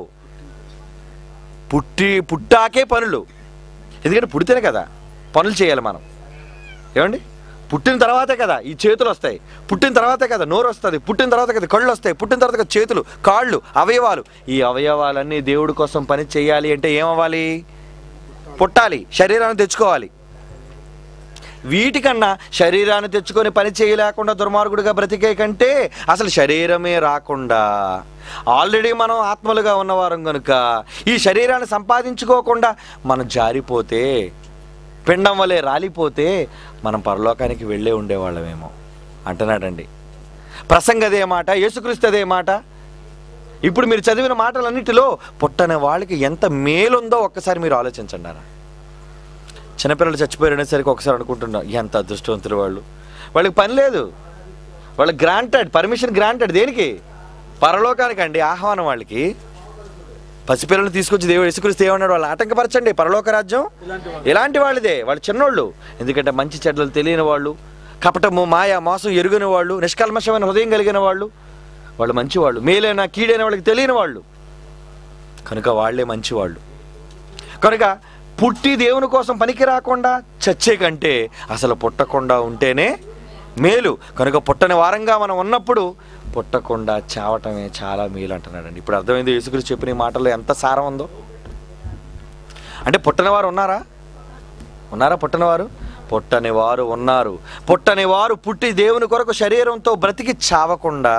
పుట్టాకే పనులు. ఎందుకంటే పుడితేనే కదా పనులు చేయాలి మనం. ఏమండి, పుట్టిన తర్వాతే కదా ఈ చేతులు వస్తాయి, పుట్టిన తర్వాతే కదా నోరు వస్తుంది, పుట్టిన తర్వాత కదా కళ్ళు వస్తాయి, పుట్టిన తర్వాత కదా చేతులు, కాళ్ళు, అవయవాలు. ఈ అవయవాలన్నీ దేవుడి కోసం పని చేయాలి అంటే ఏమవ్వాలి? పుట్టాలి, శరీరాన్ని తెచ్చుకోవాలి. వీటికన్నా శరీరాన్ని తెచ్చుకొని పని చేయలేకుండా దుర్మార్గుడిగా బ్రతికే కంటే అసలు శరీరమే రాకుండా ఆల్రెడీ మనం ఆత్మలుగా ఉన్నవారం కనుక ఈ శరీరాన్ని సంపాదించుకోకుండా మనం జారిపోతే, పిండం వలె రాలిపోతే మనం పరలోకానికి వెళ్ళే ఉండేవాళ్ళమేమో అంటున్నాడండి. ప్రసంగ అదే మాట, యేసుక్రీస్తు అదే మాట. ఇప్పుడు మీరు చదివిన మాటలన్నిటిలో పుట్టని వాళ్ళకి ఎంత మేలుందో ఒక్కసారి మీరు ఆలోచించండి. చిన్నపిల్లలు చచ్చిపోయినసరికి ఒకసారి అనుకుంటున్నాం, ఎంత అదృష్టవంతులు వాళ్ళు, వాళ్ళకి పని లేదు, వాళ్ళకి గ్రాంటెడ్, పర్మిషన్ గ్రాంటెడ్. దేనికి? పరలోకానికి అండి ఆహ్వానం. వాళ్ళకి పసిపిల్లలు తీసుకొచ్చి దేవుడు యేసుక్రీస్తు ఏమన్నాడు? వాళ్ళు ఆటంకపరచండి, పరలోక రాజ్యం ఇలాంటి వాళ్ళదే. వాళ్ళు చిన్నోళ్ళు, ఎందుకంటే మంచి చెడ్డలు తెలియని వాళ్ళు, కపటము మాయ మోసం ఎరుగని వాళ్ళు, నిష్కల్మషమైన హృదయం కలిగిన వాళ్ళు, వాళ్ళు మంచివాళ్ళు. మేలైన కీడైన వాళ్ళకి తెలియని వాళ్ళు కనుక వాళ్ళే మంచివాళ్ళు. కనుక పుట్టి దేవుని కోసం పనికి రాకుండా చచ్చే కంటే అసలు పుట్టకుండా ఉంటేనే మేలు. కనుక పుట్టని వారంగా మనం ఉన్నప్పుడు పుట్టకుండా చావటమే చాలా మేలు అంటున్నాడండి. ఇప్పుడు అర్థమైంది యేసుక్రీస్తు చెప్పిన ఈ మాటల్లో ఎంత సారం ఉందో. అంటే పుట్టని వారు ఉన్నారా? పుట్టనివారు? పుట్టని వారు ఉన్నారు. పుట్టని వారు పుట్టి దేవుని కొరకు శరీరంతో బ్రతికి చావకుండా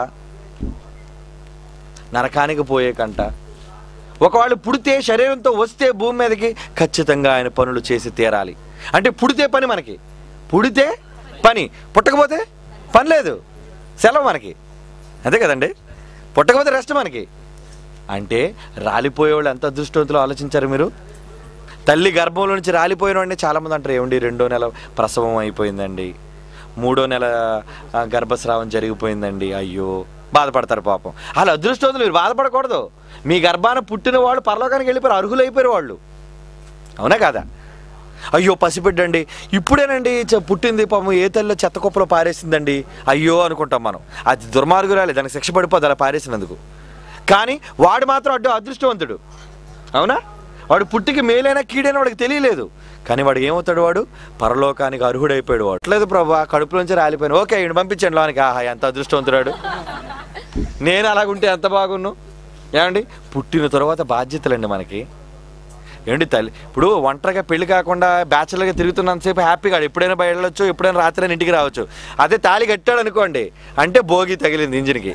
నరకానికి పోయే కంట, ఒకవేళ పుడితే శరీరంతో వస్తే భూమి మీదకి ఖచ్చితంగా ఆయన పనులు చేసి తీరాలి. అంటే పుడితే పని, మనకి పుడితే పని, పుట్టకపోతే పని లేదు, సెలవు మనకి, అంతే కదండి. పుట్టకపోతే రెస్ట్ మనకి. అంటే రాలిపోయేవాళ్ళు ఎంత అదృష్టవంతులు ఆలోచించారు మీరు. తల్లి గర్భంలో నుంచి రాలిపోయిన వాడిని చాలామంది అంటారు, ఏమండి 2వ నెల ప్రసవం అయిపోయిందండి, 3వ నెల గర్భస్రావం జరిగిపోయిందండి, అయ్యో బాధపడతారు పాపం. అలా అదృష్టవంతులు మీరు బాధపడకూడదు. మీ గర్భాన పుట్టిన వాళ్ళు పరలోకానికి వెళ్ళిపోయారు, అర్హులైపోయారు వాళ్ళు, అవునా కాదా? అయ్యో పసిబిడ్డండి ఇప్పుడేనండి పుట్టింది, పాపం ఏ తల్లిలో చెత్త కుప్పలో పారేసిందండి, అయ్యో అనుకుంటాం మనం. అది దుర్మార్గురాలే, దానికి శిక్ష పడిపోద్ది అలా పారేసినందుకు. కానీ వాడు మాత్రం అదృష్టవంతుడు, అవునా? వాడు పుట్టికి మేలైనా కీడైనా వాడికి తెలియలేదు, కానీ వాడు ఏమవుతాడు, వాడు పరలోకానికి అర్హుడైపోయాడు. వాడు లేదు ప్రభా కడుపులోంచి రాలిపోయాను, ఓకే ఈయన పంపించండి లోనికి. ఆహా ఎంత అదృష్టవంతుడాడు, నేను అలాగుంటే ఎంత బాగున్ను. ఏమండి పుట్టిన తర్వాత బాధ్యతలండి మనకి. ఏమండి తల్లి ఇప్పుడు ఒంటరిగా పెళ్లి కాకుండా బ్యాచులర్గా తిరుగుతున్నంతసేపు హ్యాపీగా ఎప్పుడైనా బయట వెళ్ళొచ్చు, ఎప్పుడైనా రాత్రి ఇంటికి రావచ్చు. అదే తాళి కట్టాడు అనుకోండి అంటే భోగి తగిలింది ఇంజిన్కి,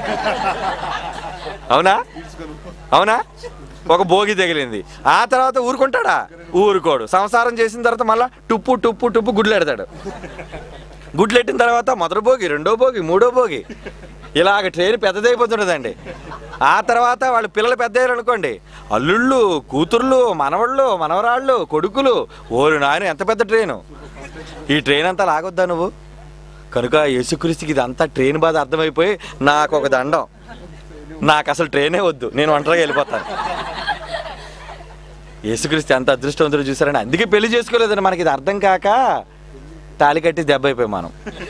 అవునా అవునా, ఒక భోగి తగిలింది. ఆ తర్వాత ఊరుకుంటాడా? ఊరుకోడు. సంసారం చేసిన తర్వాత మళ్ళీ టుప్పు టుప్పు టుప్పు గుడ్లు ఎడతాడు. గుడ్లు ఎట్టిన తర్వాత మొదటి భోగి, 2వ భోగి, 3వ భోగి, ఇలాగ ట్రైన్ పెద్దదైపోతుంటుందండి. ఆ తర్వాత వాళ్ళ పిల్లలు పెద్దయ్యారు అనుకోండి, అల్లుళ్ళు, కూతుర్లు, మనవళ్ళు, మనవరాళ్ళు, కొడుకులు, ఓరు నాయన ఎంత పెద్ద ట్రైను. ఈ ట్రైన్ అంతా లాగొద్దా నువ్వు? కనుక యేసుక్రీస్తుకి ఇదంతా ట్రైన్ బాధ అర్థమైపోయి నాకు ఒక దండం, నాకు అసలు ట్రైనే వద్దు, నేను ఒంటరిగా వెళ్ళిపోతాను. యేసుక్రీస్తు ఎంత అదృష్టవంతుడు చూసారని. అందుకే పెళ్లి చేసుకోలేదని మనకి ఇది అర్థం కాక తాళి కట్టి దెబ్బ అయిపోయి మనం.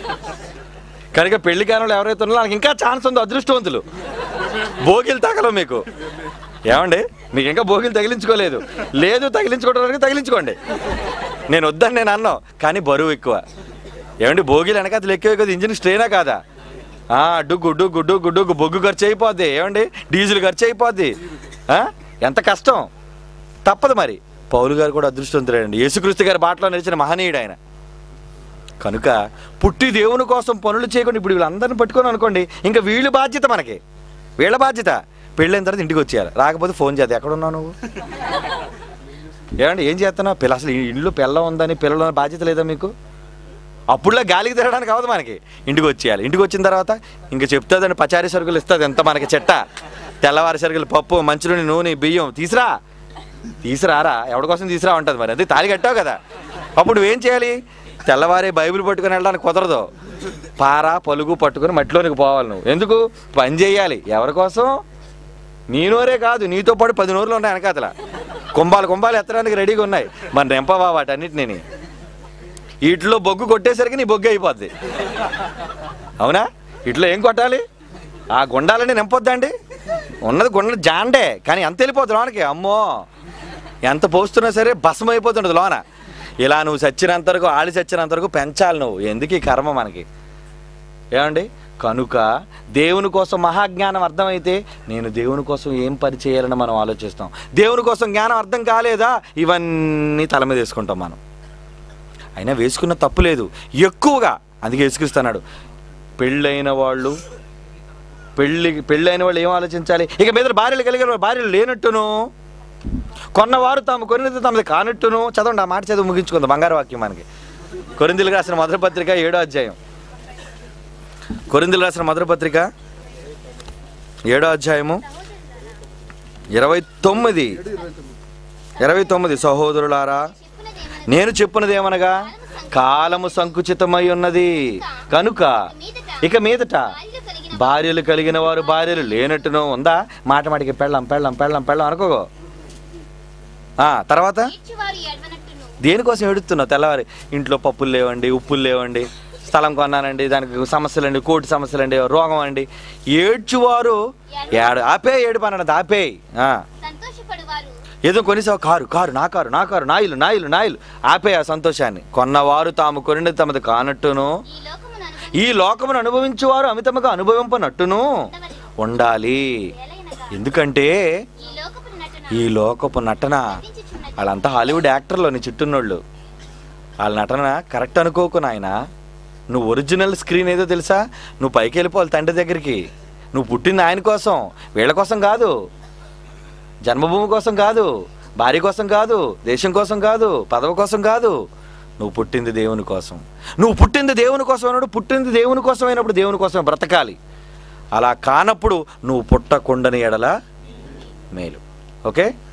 కనుక పెళ్లి కాలంలో ఎవరైతే ఉన్నారో నాకు ఇంకా ఛాన్స్ ఉంది, అదృష్టవంతులు. భోగిలు తగలవు మీకు, ఏమండి మీకు ఇంకా భోగిలు తగిలించుకోలేదు, లేదు తగిలించుకోవడానికి తగిలించుకోండి, నేను వద్దని నేను అన్నాను. కానీ బరువు ఎక్కువ. ఏమండి భోగిలు వెనకాతలు ఎక్కువ కదా, ఇంజిన్ స్ట్రెయినా కాదా? డుగ్గు డుగ్గు డుగ్గు డుగ్గు బొగ్గు ఖర్చు అయిపోద్ది, ఏమండి డీజిల్ ఖర్చు అయిపోద్ది, ఎంత కష్టం, తప్పదు. మరి పౌలు గారు కూడా అదృష్టవంతుడండి, యేసుక్రీస్తు గారి బాటలో నిలిచిన మహనీయుడు ఆయన. కనుక పుట్టి దేవుని కోసం పనులు చేయకుండా ఇప్పుడు వీళ్ళందరిని పట్టుకొని అనుకోండి, ఇంకా వీళ్ళ బాధ్యత మనకి, వీళ్ళ బాధ్యత పెళ్ళైన తర్వాత ఇంటికి వచ్చేయాలి. రాకపోతే ఫోన్ చేద్దాం, ఎక్కడున్నావు నువ్వు, ఏమండి ఏం చేస్తున్నావు, అసలు ఇల్లు పిల్ల ఉందని పిల్లల బాధ్యత లేదా మీకు? అప్పుడులా గాలికి తిరగడానికి అవ్వదు మనకి, ఇంటికి వచ్చేయాలి. ఇంటికి వచ్చిన తర్వాత ఇంకా చెప్తుందండి, పచారీ సరుకులు ఇస్తుంది ఎంత మనకి చెట్ట, తెల్లవారి సరుకులు, పప్పు, మంచినూనె, నూనె, బియ్యం తీసురారా ఎవరి కోసం తీసురా ఉంటుంది. మరి అది తాళి కట్టావు కదా, అప్పుడు నువ్వేం చేయాలి? తెల్లవారి బైబిల్ పట్టుకుని వెళ్ళడానికి కుదరదు, పార పలుగు పట్టుకుని మట్టిలోనికి పోవాలి. నువ్వు ఎందుకు పని చేయాలి? ఎవరి కోసం? నీ నోరే కాదు, నీతో పాటు 10 నోరులు ఉన్నాయి వెనకాతల, కుంభాలు ఎత్తడానికి రెడీగా ఉన్నాయి. మరి నింపవా వాటన్నిటిని? వీటిలో బొగ్గు కొట్టేసరికి నీ బొగ్గు అయిపోద్ది, అవునా? ఇట్లా ఏం కొట్టాలి? ఆ గుండాలని నింపొద్దండి, ఉన్నది గుండ జాండే, కానీ ఎంత వెళ్ళిపోతుంది లోనకి, అమ్మో ఎంత పోస్తున్నా సరే భస్మం అయిపోతుంటుంది లోన. ఇలా నువ్వు చచ్చినంతవరకు, ఆడి చచ్చినంతవరకు పెంచాలి నువ్వు. ఎందుకు ఈ కర్మ మనకి, ఏమండి? కనుక దేవుని కోసం మహాజ్ఞానం అర్థమైతే నేను దేవుని కోసం ఏం పని చేయాలని మనం ఆలోచిస్తాం. దేవుని కోసం జ్ఞానం అర్థం కాలేదా, ఇవన్నీ తల మీద వేసుకుంటాం మనం. అయినా వేసుకున్న తప్పు లేదు ఎక్కువగా. అందుకే యేసుక్రీస్తు పెళ్ళైన వాళ్ళు ఏం ఆలోచించాలి? ఇక మీద భార్యలు కలిగిన వాళ్ళు భార్యలు లేనట్టును, కొన్నవారు తాము కొనిది తమది కానట్టును. చదవండి ఆ మాట చదువు ముగించుకుందాం. బంగారు వాక్యం మనకి కొరింథీయులకు రాసిన మొదటి పత్రిక 7వ అధ్యాయం. కొరింథీయులకు రాసిన మొదటి పత్రిక 7వ అధ్యాయము 29. సహోదరులారా నేను చెప్పున్నదేమనగా కాలము సంకుచితమై ఉన్నది కనుక ఇక మీదట భార్యలు కలిగిన వారు భార్యలు లేనట్టును ఉందా? మాటికి పెళ్ళం అనుకో. తర్వాత దేనికోసం ఎడుతున్నావు? తెల్లవారి ఇంట్లో పప్పులు లేవండి, ఉప్పులు లేవండి, స్థలం కొన్నానండి, దానికి సమస్యలండి, కోర్టు సమస్యలండి, రోగం అండి. ఏడ్చువారు ఏడు పనండి, ఆపేయి. ఏదో కొనిసావు, కారు నా ఇల్లు ఆపే ఆ సంతోషాన్ని. కొన్నవారు తాము కొనినది తమది కానట్టును ఈ లోకమును అనుభవించేవారు అమితముగా అనుభవింపనట్టును ఉండాలి. ఎందుకంటే ఈ లోకపు నటన, వాళ్ళంతా హాలీవుడ్ యాక్టర్లు, నీ చుట్టూన్నోళ్ళు, వాళ్ళ నటన కరెక్ట్ అనుకోకు నాయన. నువ్వు ఒరిజినల్ స్క్రీన్ ఏదో తెలుసా? నువ్వు పైకి వెళ్ళిపోవాలి తండ్రి దగ్గరికి. నువ్వు పుట్టింది ఆయన కోసం, వీళ్ళ కోసం కాదు, జన్మభూమి కోసం కాదు, భార్య కోసం కాదు, దేశం కోసం కాదు, పదవి కోసం కాదు. నువ్వు పుట్టింది దేవుని కోసం, నువ్వు పుట్టింది దేవుని కోసం అన్నాడు. పుట్టింది దేవుని కోసం అయినప్పుడు దేవుని కోసం బ్రతకాలి. అలా కానప్పుడు నువ్వు పుట్టకుండని ఎడల మేలు. ఓకే.